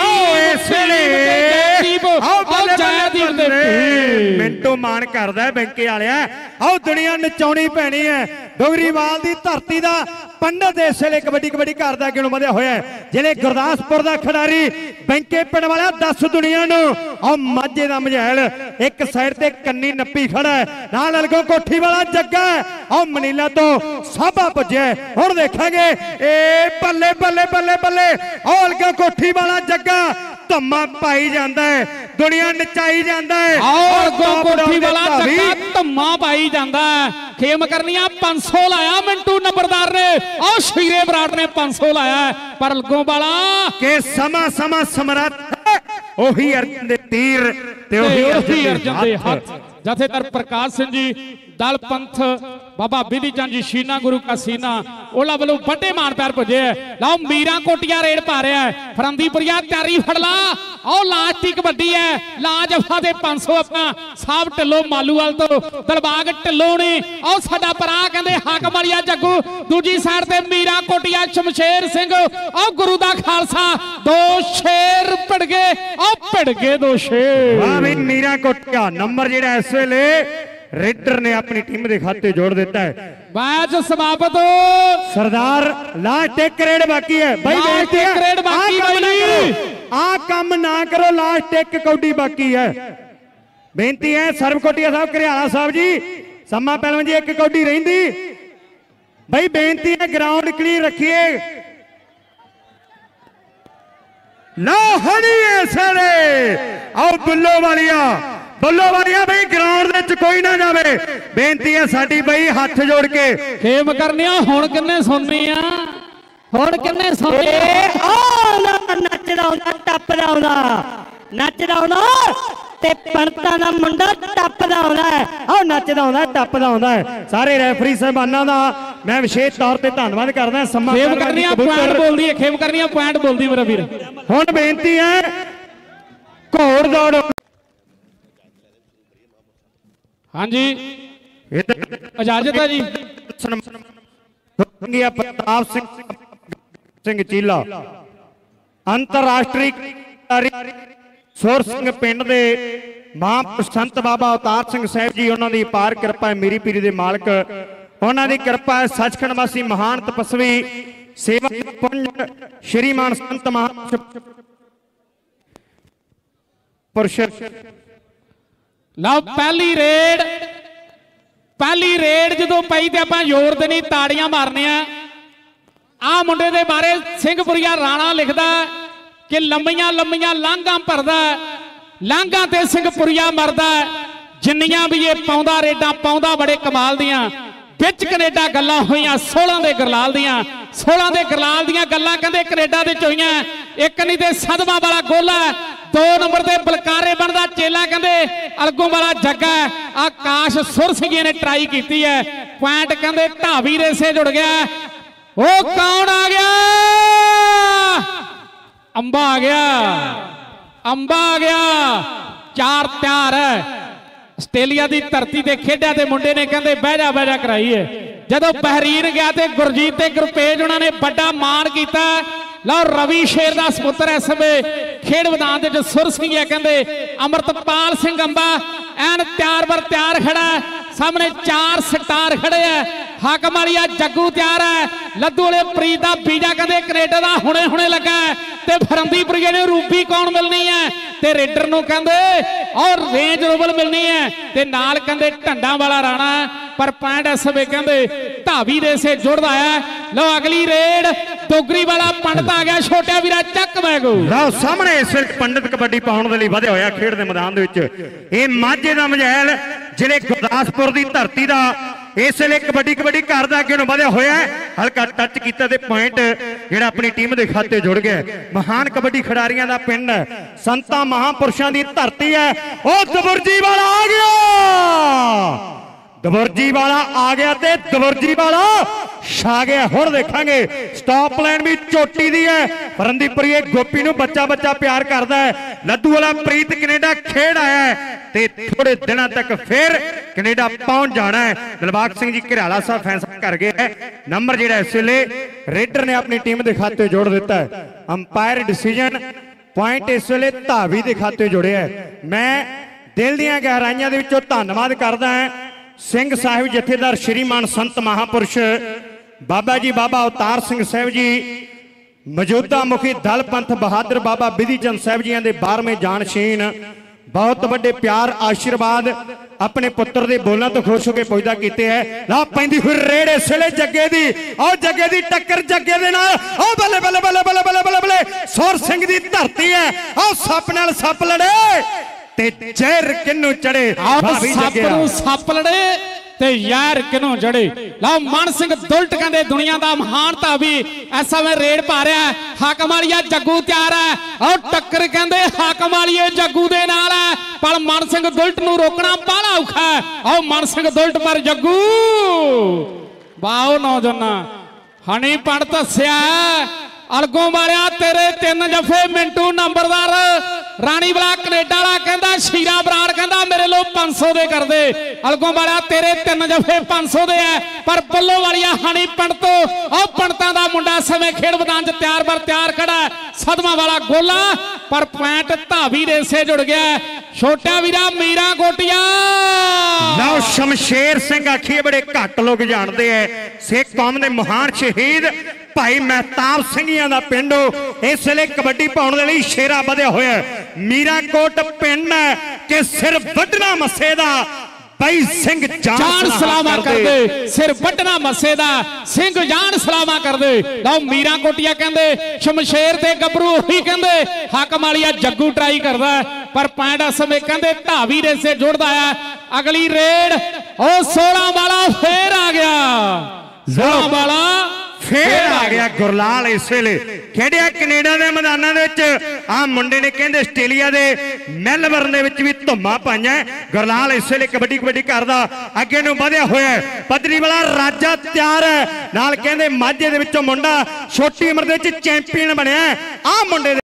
ਜੈਦੀਪ ਦੇ ਮਿੰਟੋ ਮਾਣ ਕਰਦਾ ਬੈਂਕੇ ਵਾਲਿਆ ਆਹ ਦੁਨੀਆ ਨਚਾਉਣੀ ਪੈਣੀ ਹੈ ਡੋਗਰੀਵਾਲ ਦੀ ਧਰਤੀ ਦਾ ਪੰਡਤ ਇਸ ਵੇਲੇ ਕਬੱਡੀ ਕਰਦਾ ਕਿਉਂ ਵਧਿਆ ਹੋਇਆ ਜਿਹੜੇ ਗੁਰਦਾਸਪੁਰ ਦਾ ਖਿਡਾਰੀ ਬੈਂਕੇ ਪਿੰਡ ਵਾਲਾ 10 ਦੁਨੀਆ ਨੂੰ ਆਹ ਮਾਝੇ ਦਾ ਮਝੈਲ एक साइड ते कन्नी नप्पी खड़ा है, नाल अलगों कोठी वाला जग्गा और मनीला तो साबा पुजे। हुण देखांगे ए बल्ले बल्ले बल्ले बल्ले और अलगों कोठी वाला जग्गा धम्मा पाई जाता है, दुनिया नचाई जाता है और कोठी वाला जग्गा धम्मा पाई जाता है। खेम करनिया 500 लाया मिंटू नंबरदार ने और शीरे बराड़ ने 500 लाया, पर अलगों वाला के समा समा समरथ ओही अर्जन दे तीर ते ओही अर्जन दे हाथ। जथेदार प्रकाश सिंह जी दल पंथ बाबा बिधि चंद जी शीना गुरु का सीना ओला वालों बड़े मान पैर पुजे। लाओ मीरा कोटिया रेड पा रहा है, फरंदीपुरिया तैयारी फड़ ला और लास्ट की कबड्डी है, लाजफा दे 500 अपना साहब ढिल्लो मालूवाल तो दलबाग ढिल्लो ने और साडा भरा कहंदे हाकम वालिया जग्गू, दूजी साइड ते मीरा कोटिया शमशेर सिंह और गुरु दा खालसा, दो शेर भिड़ गए और भिड़ गए दो शेर। वाह भाई मीरा कोटिया नंबर जेड़ा इस वेले रेडर ने अपनी टीम के खाते जोड़ देता है। मैच समाप्त सरदार लास्ट एक रेड बाकी है भाई, आ काम ना करो, लास्ट एक कौडी बाकी है। बेनती है सर्व कोटिया साहब घरियाला साहब जी, समा पहलवान जी एक कौडी रहिंदी भाई, बेनती है ग्राउंड क्लीयर रखिए। लो हनी ऐसे आओ बुल्लो वालिया भाई ग्राउंड दे च कोई ना जावे, बेनती है साडी भाई हाथ जोड़ के खेम करनिया। हुण किन्ने सुननी आ, हुण किन्ने सुननी नचदा आउंदा टप्पदा आउंदा, नचदा आउंदा ते पंडतां दा मुंडा टप्पदा आउंदा है, ओ नचदा आउंदा टप्पदा आउंदा है। सारे रैफरी साहबानां दा मैं विशेष तौर पे धन्नवाद करदा। समा खेम करनिया पॉइंट बोलदी है, खेम करनिया पॉइंट बोलदी मेरा वीर। हुण बेनती है घोड़ दौड़। हाँ जी इजाजत है जी। प्रताप सिंह चीला अंतरराष्ट्रीय सुर सिंह पिंड दे महापुरुष संत बाबा अवतार सिंह साहब जी, उन्हों की अपार कृपा है, मेरी पीरी दे मालक उन्हों की कृपा है। सचखंड वासी महान तपस्वी सेवा पुंज श्रीमान संत महापुरुष। लो पहली रेड जो पई ते आपां जोर देनी ताड़ियां मारने आ मुंडे दे बारे सिंहपुरिया राणा लिखदा कि लंबियां लंबियां लांघां भरदा, लांघां ते सिंहपुरिया मरदा, जिन्नियां भी ये पाउंदा रेडां पाउंदा बड़े कमाल दियां। विच कनेडा गल्लां होईयां 16 दे गरलाल दियां, 16 दे गरलाल दियां गल्लां कहंदे कनेडा दे होईयां। एक नहीं ते सदमा वाला गोला, 2 नंबर ते बलकारे बनदा चेला कहंदे अलगों वाला जग्गा। आकाश सुर सिंह ने ट्राई की है, पॉइंट कहंदे ढावी दे से जुड़ गया। ओ कौन आ गया? अंबा आ गया, अंबा आ गया। 4 तैयार है। आस्ट्रेलिया की धरती से खेडा ते मुंडे ने कहते बह जा कराई है। जदों बहरीन गया तो गुरजीत ते गुरपेज उन्होंने बड़ा मान किया। लो रवि शेर का सपुत्र इस समय खेड मैदान सुर सिंह है, कहते अमृतपाल सिंह अंबा एन तैयार बर तैयार खड़ा। सामने 4 स्टार खड़े है। हाकम वालिया जग्गू तैयार है। लद्दू वाले प्रीत का बीजा कहते कनेडा का हुणे हुणे लगा है। ते फरंदीपुरिया ने रूबी कौन मिलनी है, ते रेडर नूं कहंदे और रेंज रोवर मिलनी है, ते नाल कहंदे ढंडा वाला राणा। पर पॉइंट इस वे कहंदे ढावी दे से जुड़दा है। लो अगली रेड दोगरी वाला पंडित आ गया। छोटा वीरा चक मैगो लो सामने इस वक्त पंडित कबड्डी पाउण दे लई वधे होया खेड दे मैदान दे विच। ये माझे दा मजैल जिले गुरदासपुर दी धरती दा इस वे कबड्डी करदा अगे नूं वधे होया। हल्का टच कीता ते पॉइंट जिहड़ा अपनी टीम दे खाते जुड़ गया। महान कबड्डी खिडारियां दा पिंड है, संतां महापुरुषां दी धरती है। ओ दबुरजी वाला आ गया, दबुरजी वाला आ गया ते दबुरजी वाला छा गया। हुण देखांगे स्टॉप लाइन भी चोटी दी है। फरंदीपुरी गोपी नूं बच्चा बच्चा प्यार करदा है। लद्दू वाला प्रीत कनेडा खेड आया है ते थोड़े दिनों तक फिर कनेडा पहुंच जाना है। दिलबाग सिंह जी घरियाला साहब फैसला कर गए है। नंबर जिहड़ा इस वेले रेडर ने अपनी टीम के खाते जोड़ दिता है। अंपायर डिसीजन पॉइंट इस वेले धावी के खाते जोड़े है। मैं दिल दीआं गहराइयां दे विचों धन्नवाद करदा हां सिंह साहिब जथेदार श्रीमान संत महापुरुष बाबा जी बाबा अवतार सिंह साहब जी, मौजूदा मुखी दल पंथ बहादुर बाबा बिधि चंद साहब जी के 12वें जानशीन बहुत बड़े प्यार आशीर्वाद अपने पुत्र दे बोलों तो खुश होकर पुजदा कीते है। ला पैंदी हुई रेड़ इस वेले जग्गे दी, और जग्गे दी टक्कर जग्गे दे नाल, ओ बल्ले बल्ले बल्ले बल्ले बल्ले बल्ले बल्ले सुर सिंह दी धरती है, ओ सप नाल सप लड़े ते जहर किन्नू चढ़े, सप नूं सप लड़े ते यार किनों जड़े। लो मान सिंह दुलट कहते दुनिया का महान धावी इस समय रेड पा रहा है। हाकम वालिया जग्गू तैयार है और टक्कर कहते हाकम वालिए जग्गू दे नाल है, पर मान सिंह दुलट नूं रोकना बड़ा औखा है। और मान सिंह दुलट पर जग्गू वाओ नौजवाना हनी पढ़ दस्या अलगों मारिया तेरे 3 जफे मिंटू नंबरदार राणी वाला कनेडा वाला कहता शीरा बराड़ कहता मेरे लो 500 दे कर दे। अलगों वाला तेरे 3 जफे 500 दे है, पर बल्लो वालिया हनी पंडतो और पंडतां दा मुंडा समय खेड मैदान च तैयार बर तैयार खड़ा है। सदमा वाला गोला पर पैंट धावी दे से जुड़ गया। छोटा वीरा मीरा गोटिया लो शमशेर सिंह आखिए बड़े घट लोग जानते हैं। सिख कौम के महान शहीद भाई महताब सिंघिया का पिंड इस वेले कबड्डी पाने के लिए शेरा बधिया होया। मीराकोट पिंड है कि सिर वड्ढना मस्से दा भाई सिंह जान सलामा कर दे, सिर वड्ढना मस्से दा सिंह जान सलामा कर दे। लो मीरा कोटिया कहते शमशेर ते गबरू ही कहते हाकम वालिया जग्गू ट्राई करता है, पर पैंडा समय कहते धावी दे से जुड़ता है। अगली रेड और 16 वाला फिर आ गया, 16 वाला फिर आ गया गुरलाल इस वेले खेडिया कनेडा के मैदानों आ मुंडे ने कहते आस्ट्रेलिया के मेलबर्न के भी धुम्मा पाइया। गुरलाल इस वेले कबड्डी कबड्डी करदा अगे नूं वधिया होया। पदरी वाला राजा तैयार है नाल कहते माझे दे विचों मुंडा छोटी उम्र दे चैंपीयन बनया आ मुंडे